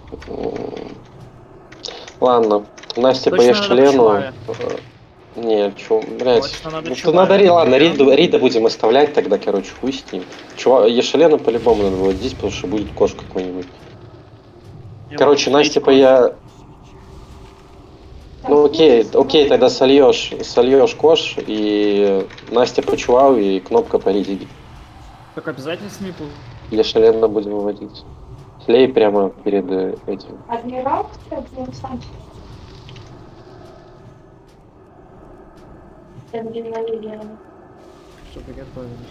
Ладно, Настя по Точно надо по Ешелену. Чуаве. Нет, чё, блять. Точно надо Ну, Чуаве. надо, Ри- ладно, Рида, Рида будем оставлять тогда, короче, хуй с ним. Чува, Ешелену по-любому надо выводить, потому что будет кош какой-нибудь. Я Короче, могу Настя слить по я... Ну окей, окей, тогда сольешь, сольешь кош, и Настя по Чуаве, и кнопка по Ридиге. Так обязательно с ними пул- Ешелена будем выводить. Слей прямо перед э, этим. Адмирал, кстати, он сам. Адреналин. Что приготовились.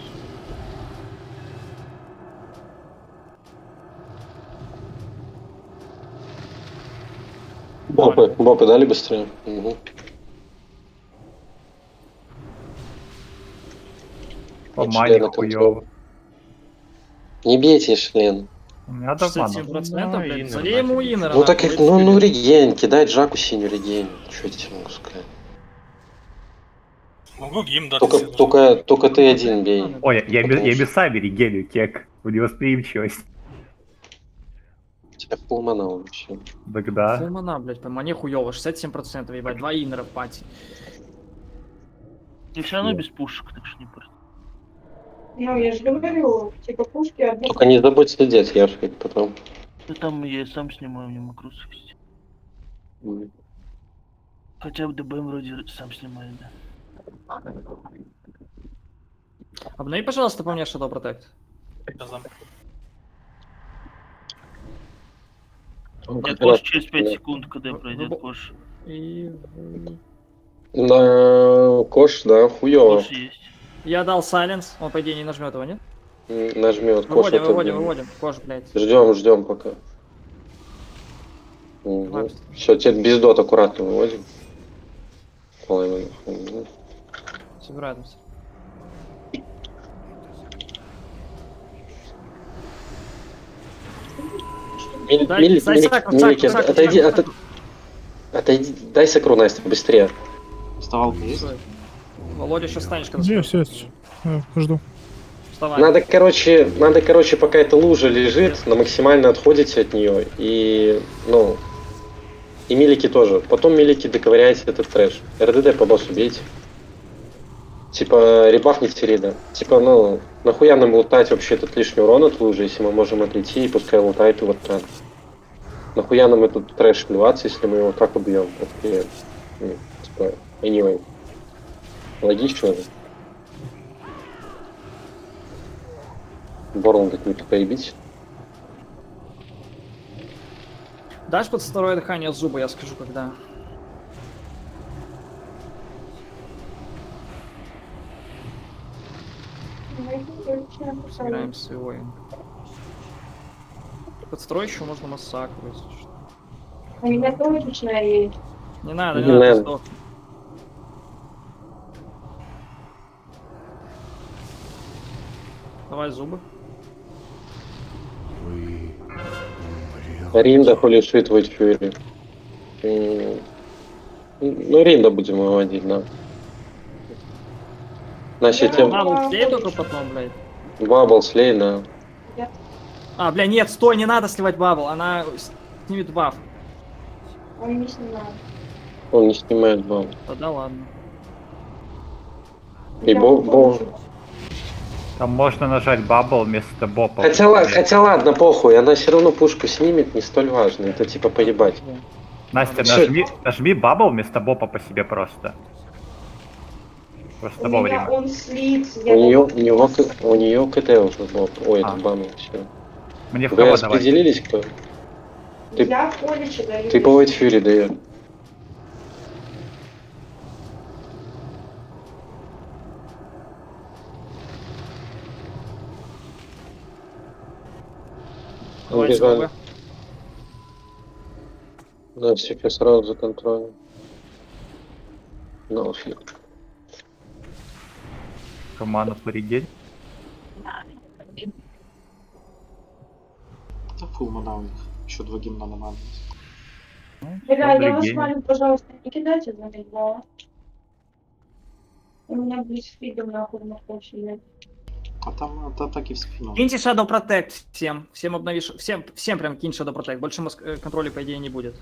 Бопы, бопы дали быстрее? Угу. По мане Члена хуёво. Не бейте член. У меня до шестьдесят семь мана. процентов, Ну, блядь. Инна, Залей ему нафиг. Иннера. Ну так, нахуй, и- ну, ну вперед. реген, кидай Джаку синюю реген. Что я тебе могу сказать? Могу гимн дать. Только, если нужно. только, только ты один бей. Ой, я, без- Потому я что без сабери гелю, кек. У него восприимчивость. у тебя полмана вообще. Тогда. Фул мана, блядь, по мане хуёво, шестьдесят семь процентов, ебать, два Иннера в пати. И все равно без пушек, так что не портит. Ну, я же говорю, типа пушки одни. Только не забудь следить, я же потом. Ну там я и сам снимаю, у него макросовость. М. Хотя бы ДБМ вроде сам снимает, да. Обнови, пожалуйста, по мне Shadow Protect. Сейчас дам. Ну, Я как кош раз, через пять да. секунд, когда пройдет Ну, кош. И... На кош, да, хуёво. Кош есть. Я дал Silence, он, по идее, не нажмет его, нет? Нажмет кош. Выводим, это выводим, блин. выводим. Кош, блядь. Ждем, ждем пока. Давай. Все, теперь без дот аккуратно выводим. Половину. Угу. Собираемся. Мили, Дай- мили, дай мили- саку, милики, саку, саку, отойди, саку, от- отойди, дай сакру, Настя, быстрее. Вставалка есть? Володя, сейчас станешь, когда Не, скажешь. все, жду. Вставай. Надо, короче, надо, короче, пока эта лужа лежит, на максимально отходите от нее и, ну, и милики тоже. Потом милики доковыряйте этот трэш. РДД по боссу бейте. Типа, ребафните Рида. Типа, ну, нахуя нам лутать вообще этот лишний урон от лужи, если мы можем отойти и пускай лутает его тран. Нахуя нам этот трэш плеваться, если мы его так убьем? Это, ну, типа, anyway. Логично же. Борон какой-то поебить. Дашь под второе дыхание зуба, я скажу, когда. Собираем свой. Под второй еще можно массакру, если что. У меня точечная есть. Не надо, не Не надо, надо. сдох. Давай зубы. Вы умрете. Ринда хулишит в Фьюри. М, Ну, Ринда будем выводить, да. Значит, тем Бабл слей только потом, блядь. Бабл слей, да. А, бля, нет, стой, не надо сливать бабл, она снимет баф. Он не снимает. Он не снимает бабл. Тогда ладно. И бо, бо... Там можно нажать бабл вместо бопа. Хотя, ла- хотя ладно, похуй, она все равно пушку снимет, не столь важно. Это типа поебать. Настя, Всё. нажми, нажми бабл вместо бопа по себе просто. Просто У меня вовремя. он слит. У нее, у него, к- у нее КТ уже был. Ой, А. это банк, все. Мне в Вы кого давать? распределились кто? ты- Я Колича даю. Ты по White Fury дает. Давай Убежали. зубы. Да, все сразу за контролем. No фиг. Команда по регель. Да фул мана у них. Еще два гимна на ману. Бля, я вас Регель. молю, пожалуйста, не кидайте за меня. У меня близфидом нахуй на площади. А там это атаки в спину. Киньте Shadow Protect всем. Всем обновишь. Всем, всем прям кинь Shadow Protect. Больше моск- э, контроля, по идее, не будет.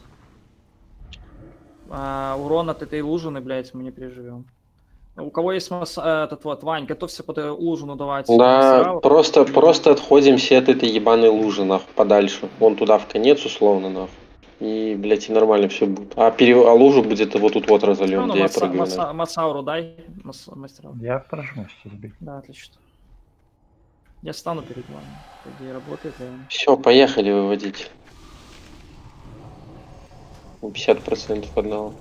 А, урон от этой лужины, блядь, мы не переживем. У кого есть мас... э, этот вот, Вань, готовься под эту лужину давать. Да, массирал. просто, просто отходим все от этой ебаной лужи, нахуй, подальше. Вон туда в конец, условно, нахуй. И, блядь, и нормально все будет. А, пере... а лужу будет вот тут вот разольем, Ну, ну, где я масса- прыгаю. масса- нахуй. Массауру дай. Масс- мастерал. Я прожму сейчас бить. Да, отлично. Я стану перед вами. По идее, работает, реально. Все, поехали выводить. пятьдесят процентов одного.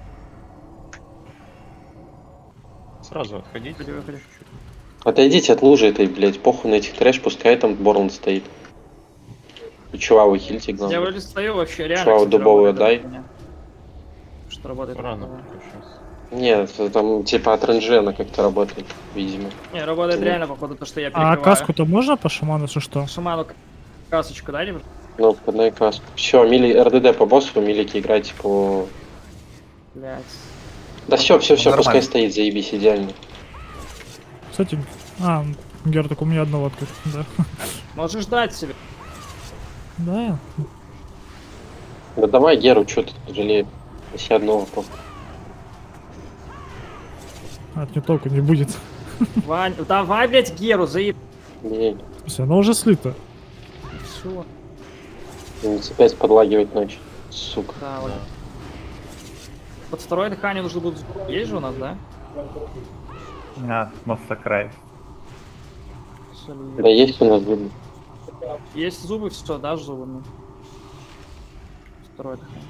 Сразу отходить. Выходи, выходи. Отойдите от лужи этой, блядь, похуй на этих трэш, пускай там Борланд стоит. И чуваву хильте, Я главное. вроде стою вообще, реально. Чуваву кстати, дубовую работает отдай. у меня. Что работает? Рано такое. пока сейчас. Нет, там типа от ренжи она как-то работает, видимо. Не, работает Ну. реально, походу, то, что я А перекрываю. каску-то можно по шаману, если что? Шаману касочку дай, ребят? Ну, поддай каску. Все, мили РДД по боссу, милики играйте по... Блять. Да все, все, все, Нормально. пускай стоит, заебись, идеально. Кстати, а, Гер, так у меня одного открыт, да. Можешь ждать себе. Да, Да давай, Геру, что ты жалеешь? Если одного по... а, не только не будет. Вань, давай, блять, Геру, заеб... Не, Все, она уже слита. Все. не опять подлагивать ночь. Сука. Да, вот. Под второе дыхание нужно будет... Есть же у нас, да? А, Массакрай. Солидно. Да есть у нас зубы. Есть зубы, все, дашь зубы мне. Второе дыхание.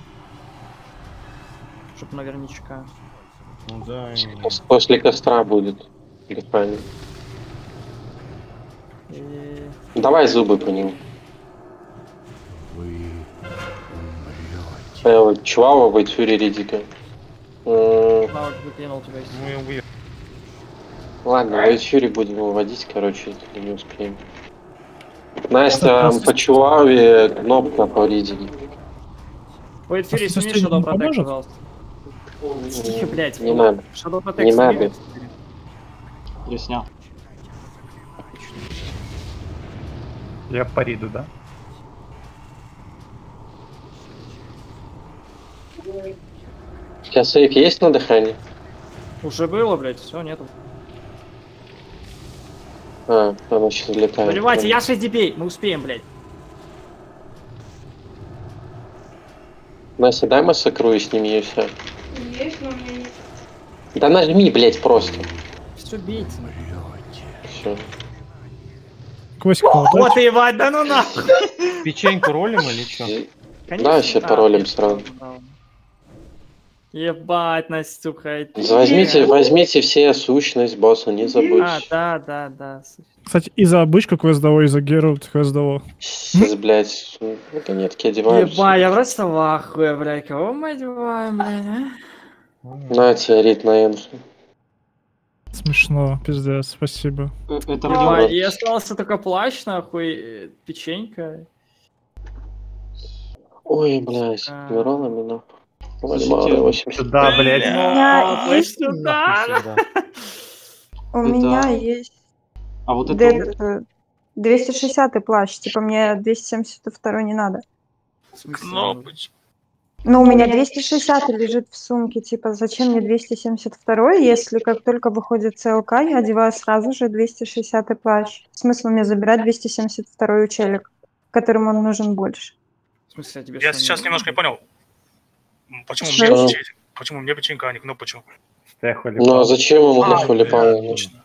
Чтоб наверняка. Ну да, и- Пос- После костра будет дыхание. И... Давай зубы по нему. Вы умрете. Э, вот Чувава, Вайтфюри, Ридика. М, Навык выкинул тебя из... Ну и вы. Ладно, Вайтфюри будем выводить, короче, если не успеем. Настя, по Чуваве, кнопка по Ридике. Ой, Фьюри, А сними соседям Shadow не Protect, поможет? пожалуйста. Тихо, блядь. Не надо. Shadow Protect Не сними. надо. Я снял. Я по риду, да? Сейчас сейф есть на дыхании? Уже было, блядь, все, нету. А, она сейчас взлетает. Выливайте, я шесть дебей, мы успеем, блядь. Настя, дай массакру и сними ее все. Есть, но у меня нет. Да нажми, блять, просто. Все, бейте. Все. Квасик Вот и ебать, да ну нахуй. Печеньку ролим или что? Да, сейчас паролем сразу. Ебать, Настюха. Возьмите, возьмите все сущность босса, не А, забудьте. да, да, да. Кстати, и за обычку квест-дово, и за Геру квест-дово. Сейчас, блять, это нет, такие одеваются. Ебать, я просто в ахуе, блядь. Кого мы одеваем, блядь, а? На тебе, Рит, на энсу. Смешно, пиздец, спасибо. Э, Это Ебать, мне... и остался только плащ, нахуй, э, печенька. Ой, блядь, А. Миронами, нахуй. Слушайте, Вальмара восемьдесят. Сюда, блядь. А, меня есть- сюда. Всегда. У Это- меня есть А вот это... Дэвид, э, двести шестьдесят плащ, типа мне двести семьдесят два не надо. В смысле? Кнопочка. Ну, у меня двести шестьдесят лежит в сумке, типа, зачем мне двести семьдесят два, если как только выходит ЦЛК, я одеваю сразу же двести шестьдесят плащ. Смысл мне забирать двести семьдесят два у челик, которому он нужен больше. В смысле, я тебе Я что, сейчас не- немножко не понял. М, Почему Что? мне печенька? Почему мне печенька, а не кнопочку? Ну а зачем ему А, нахуй бля, точно.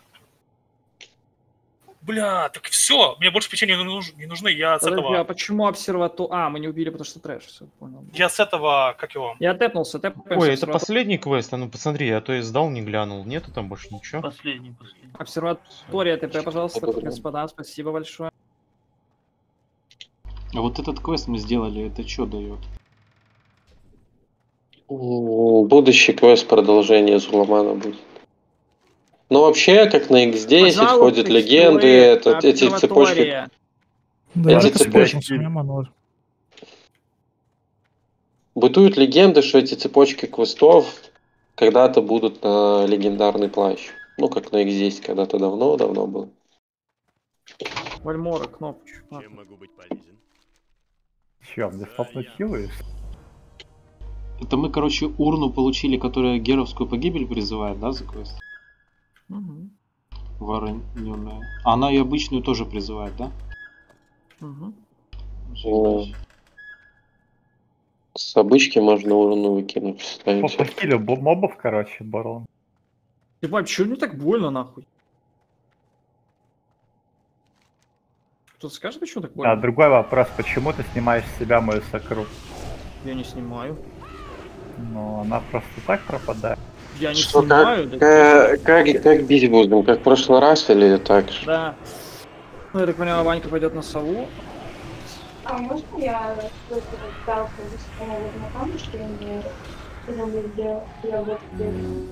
Бля, так все, мне больше печенья не, нуж- не нужны, я с Подожди, а этого... почему обсервату... А, мы не убили, потому что трэш, все, понял. Я с этого, как его... Я тэпнулся, тэпнулся. Ой, это последний квест, а ну посмотри, а то я сдал, не глянул. Нету там больше ничего. Последний, последний. Обсерватория ТП, пожалуйста, Благодарю. господа, спасибо большое. А вот этот квест мы сделали, это что дает? М, Будущий квест продолжение Зуламана будет. Ну вообще, как на икс десять Пожалуйста, ходят легенды, хилы, это, эти цепочки, обсерватория. Давай эти поспешим цепочки, с меня, манор. бытуют легенды, что эти цепочки квестов когда-то будут на легендарный плащ. Ну, как на икс десять когда-то давно-давно было. Вальмора, кнопочку. Чем могу быть полезен? Че, мне стопнуть хилы? Это мы, короче, урну получили, которая геровскую погибель призывает, да, за квест? Угу. Вороненая. А она и обычную тоже призывает, да? Угу. Ну, с обычки можно урну выкинуть. По Ставить. похилю бо- мобов, короче, барон. Типа, чё не так больно, нахуй? Кто-то скажет, почему так больно? А другой вопрос, почему ты снимаешь с себя мою сокру? Я не снимаю. Ну, она просто так пропадает. Я не Что, снимаю. как, да. как, как, как бить будем? Как в прошлый раз или так же? Да. Ну, я так понимаю, Ванька пойдет на сову. А можно я просто дал вот на камушке, и где я в этот день?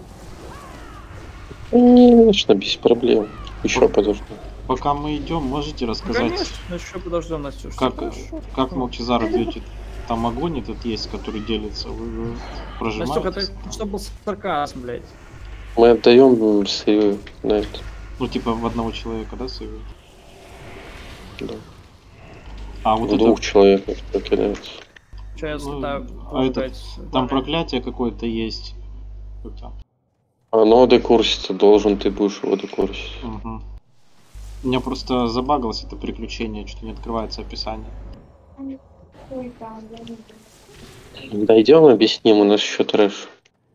Конечно, без проблем. Еще подожду. Пока мы идем, можете Ну, рассказать, конечно, еще подождем, Настюш. как, Хорошо. как Молчазар бьете? Там огонь этот есть, который делится. Вы, вы Настюха, прожимаете? это что был сарказм, блядь? Мы отдаем сейвы на это. Ну, типа в одного человека, да, сейвы? Да. А вот В это... двух человек это кидается. Ну, Сейчас слетаю, а это, опять там пламя. проклятие какое-то есть. Как-то. Оно декурсится, должен ты будешь его декурсить. Угу. У меня просто забагалось это приключение, что не открывается описание. Ой, там, я не знаю. Дойдем, объясним, у нас еще трэш.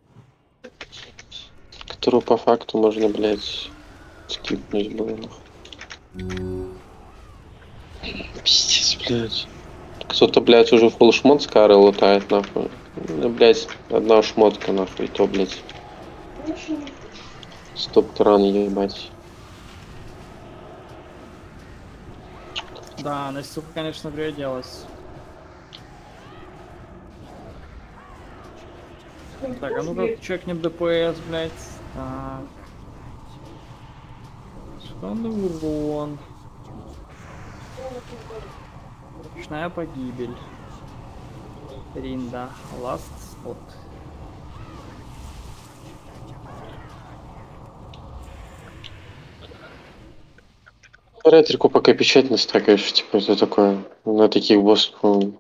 Которую по факту можно, блядь, скипнуть было, нахуй. Пиздец, блядь. Кто-то, блядь, уже фулл шмот с кары лутает, нахуй. Ну, блядь, одна шмотка, нахуй, и то, блядь. Стоп-тран, ебать. Да, Настюха, конечно, приоделась. Так, а ну-ка чекнем ДПС, блядь. Так. Странный урон. Ручная погибель. Ринда. Last spot. Ретрику пока печать настакаешь, типа, это такое, на таких боссов. Ну,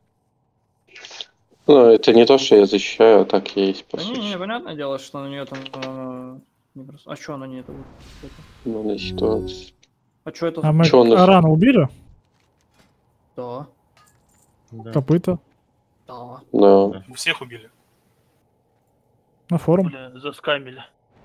ну, это не то, что я защищаю, а так есть, по Да сути. не, не, понятное дело, что на нее там... э, не просто... А что она не это? вот это? Ну, на ситуацию. А что это? А мы Чё он нас- Арана убили? Да. Да. Копыта. Да. Да. Мы всех убили. На форум. Бля, заскамили.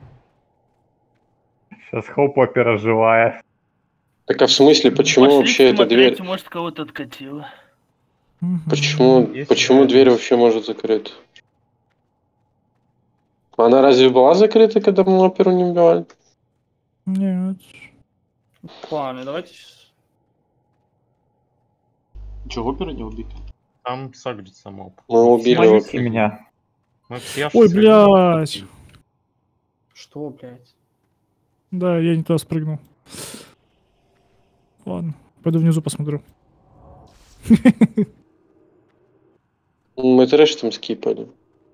Сейчас Хоупопера живая. Так а в смысле, почему Пошли вообще эта смотреть, дверь... может, кого-то откатило. Мгм. Почему, Есть почему реальность. дверь вообще может закрыта? Она разве была закрыта, когда мы оперу не убивали? Нет. Ладно, давайте... щас- Че, опера не убита? Там сагрится моб. Мы убили Помогите оперу. меня. Мы все Ой, аж блядь. сагрили. Что, блядь? Да, я не туда спрыгнул. Ладно, пойду внизу посмотрю. Мы трэш там скипали.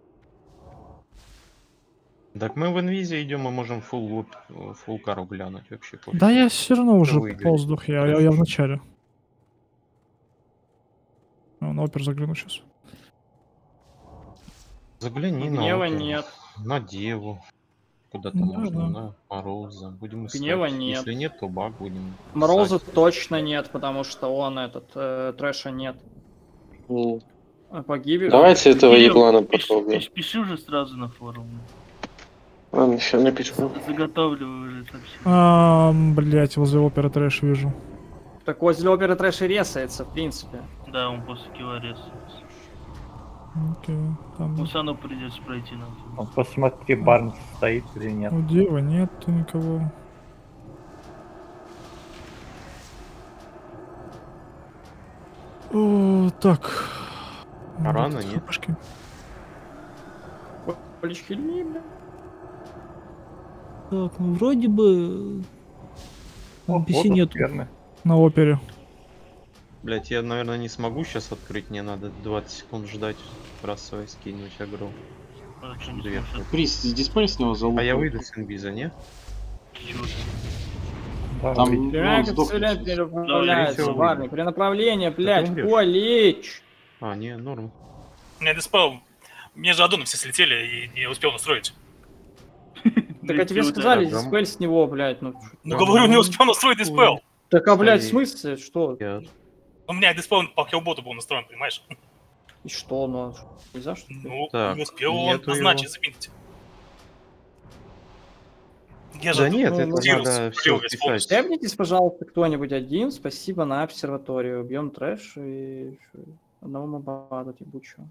Так мы в инвизе идем, мы можем фул лут, фул кару глянуть вообще. пофиг. Да я все равно уже выиграете. по воздуху, я, я, я в начале. А, на опер загляну сейчас. Загляни на Гнева оперу, нет. на деву. Куда-то Да, можно, да. на Мороза. Будем искать. Гнева нет. Если нет, то баг будем. Мороза искать. точно нет, потому что он этот, э, трэша нет. М. А погибель... Давайте этого Кирилл, еблана пиши, попробуем. пиши, пиши уже сразу на форум. Ладно, сейчас напишу. Заготавливай уже совсем. А, блять, возле опера трэш вижу. Так возле оперы трэш и ресается, в принципе. Да, он после килла резается. Окей, там Ну, все равно придется пройти нам. Ну, посмотри, Барн стоит или нет. у Дева нет никого. О, так. А рано Вот нет? хпшки. Полич хили, бля. Так, ну вроде бы... О, эн пи си вот он, нету верно. на опере. Блять, я, наверное, не смогу сейчас открыть, мне надо двадцать секунд ждать, расовой скинуть агро. Две. Крис, диспель с него залупал. А я выйду с инвиза, не? Да, Там, выйди. Как ну, это стрелять сдохнет. переправляется, всё, Варник? При направлении, блядь, умрёшь. Полич! А, не, норм. У меня диспел. Мне же аддоны все слетели и не успел настроить. Так а тебе сказали, диспель с него, блядь, ну. Ну говорю, не успел настроить диспел. Так, а, блядь, в Стоит. смысле, что? Я... У меня диспел по киллботу был настроен, понимаешь? И что, ну, нельзя, что ли? Ну, Так, не успел он нету назначить, его. запинить. Я же Да тут нет, ну, это ну, вирус надо вкрыл все весь писать. полностью. Степнитесь, пожалуйста, кто-нибудь один. Спасибо на обсерваторию. Бьем трэш и одного моба тут ебучего.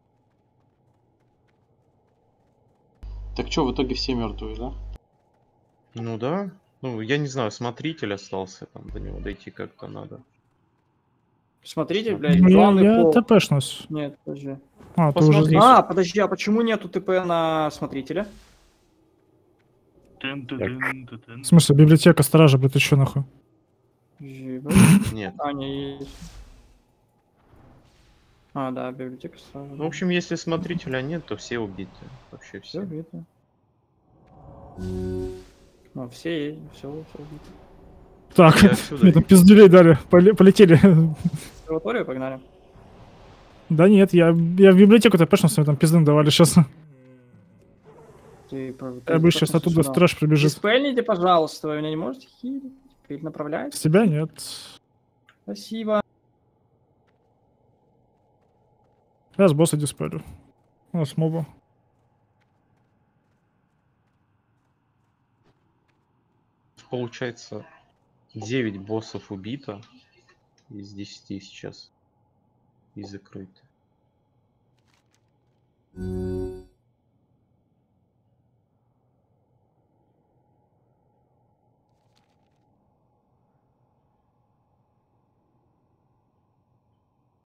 Так что, в итоге все мертвые, да? Ну да. Ну, я не знаю, смотритель остался, там до него дойти как-то надо. Смотрите, блядь, Ну, я, главный я пол. ТПшнусь. Нет, подожди. А, ты уже Посмотри. здесь. А, подожди, а почему нету ТП на смотрителя? В смысле, библиотека стража, блядь, ты чё нахуй? Подожди, блядь. Нет. А, не есть. А, да, библиотека сразу. Ну, в общем, если смотрителя нет, то все убиты. Вообще все все. убито. Ну, все есть, все, все убито. Так, Я отсюда мне там вижу. пиздюлей дали, поле- полетели. В обсерваторию погнали. Да нет, я, я в библиотеку ТПшнулся, мне там пиздым давали сейчас. Ты, про- ты Я бы сейчас потом оттуда сюда. трэш прибежит. Диспельните, пожалуйста, вы меня не можете хилить? Перенаправлять? С тебя нет. Спасибо. Я с босса диспелю. Ну, с моба. Получается, девять боссов убито из десяти сейчас. И закрыто.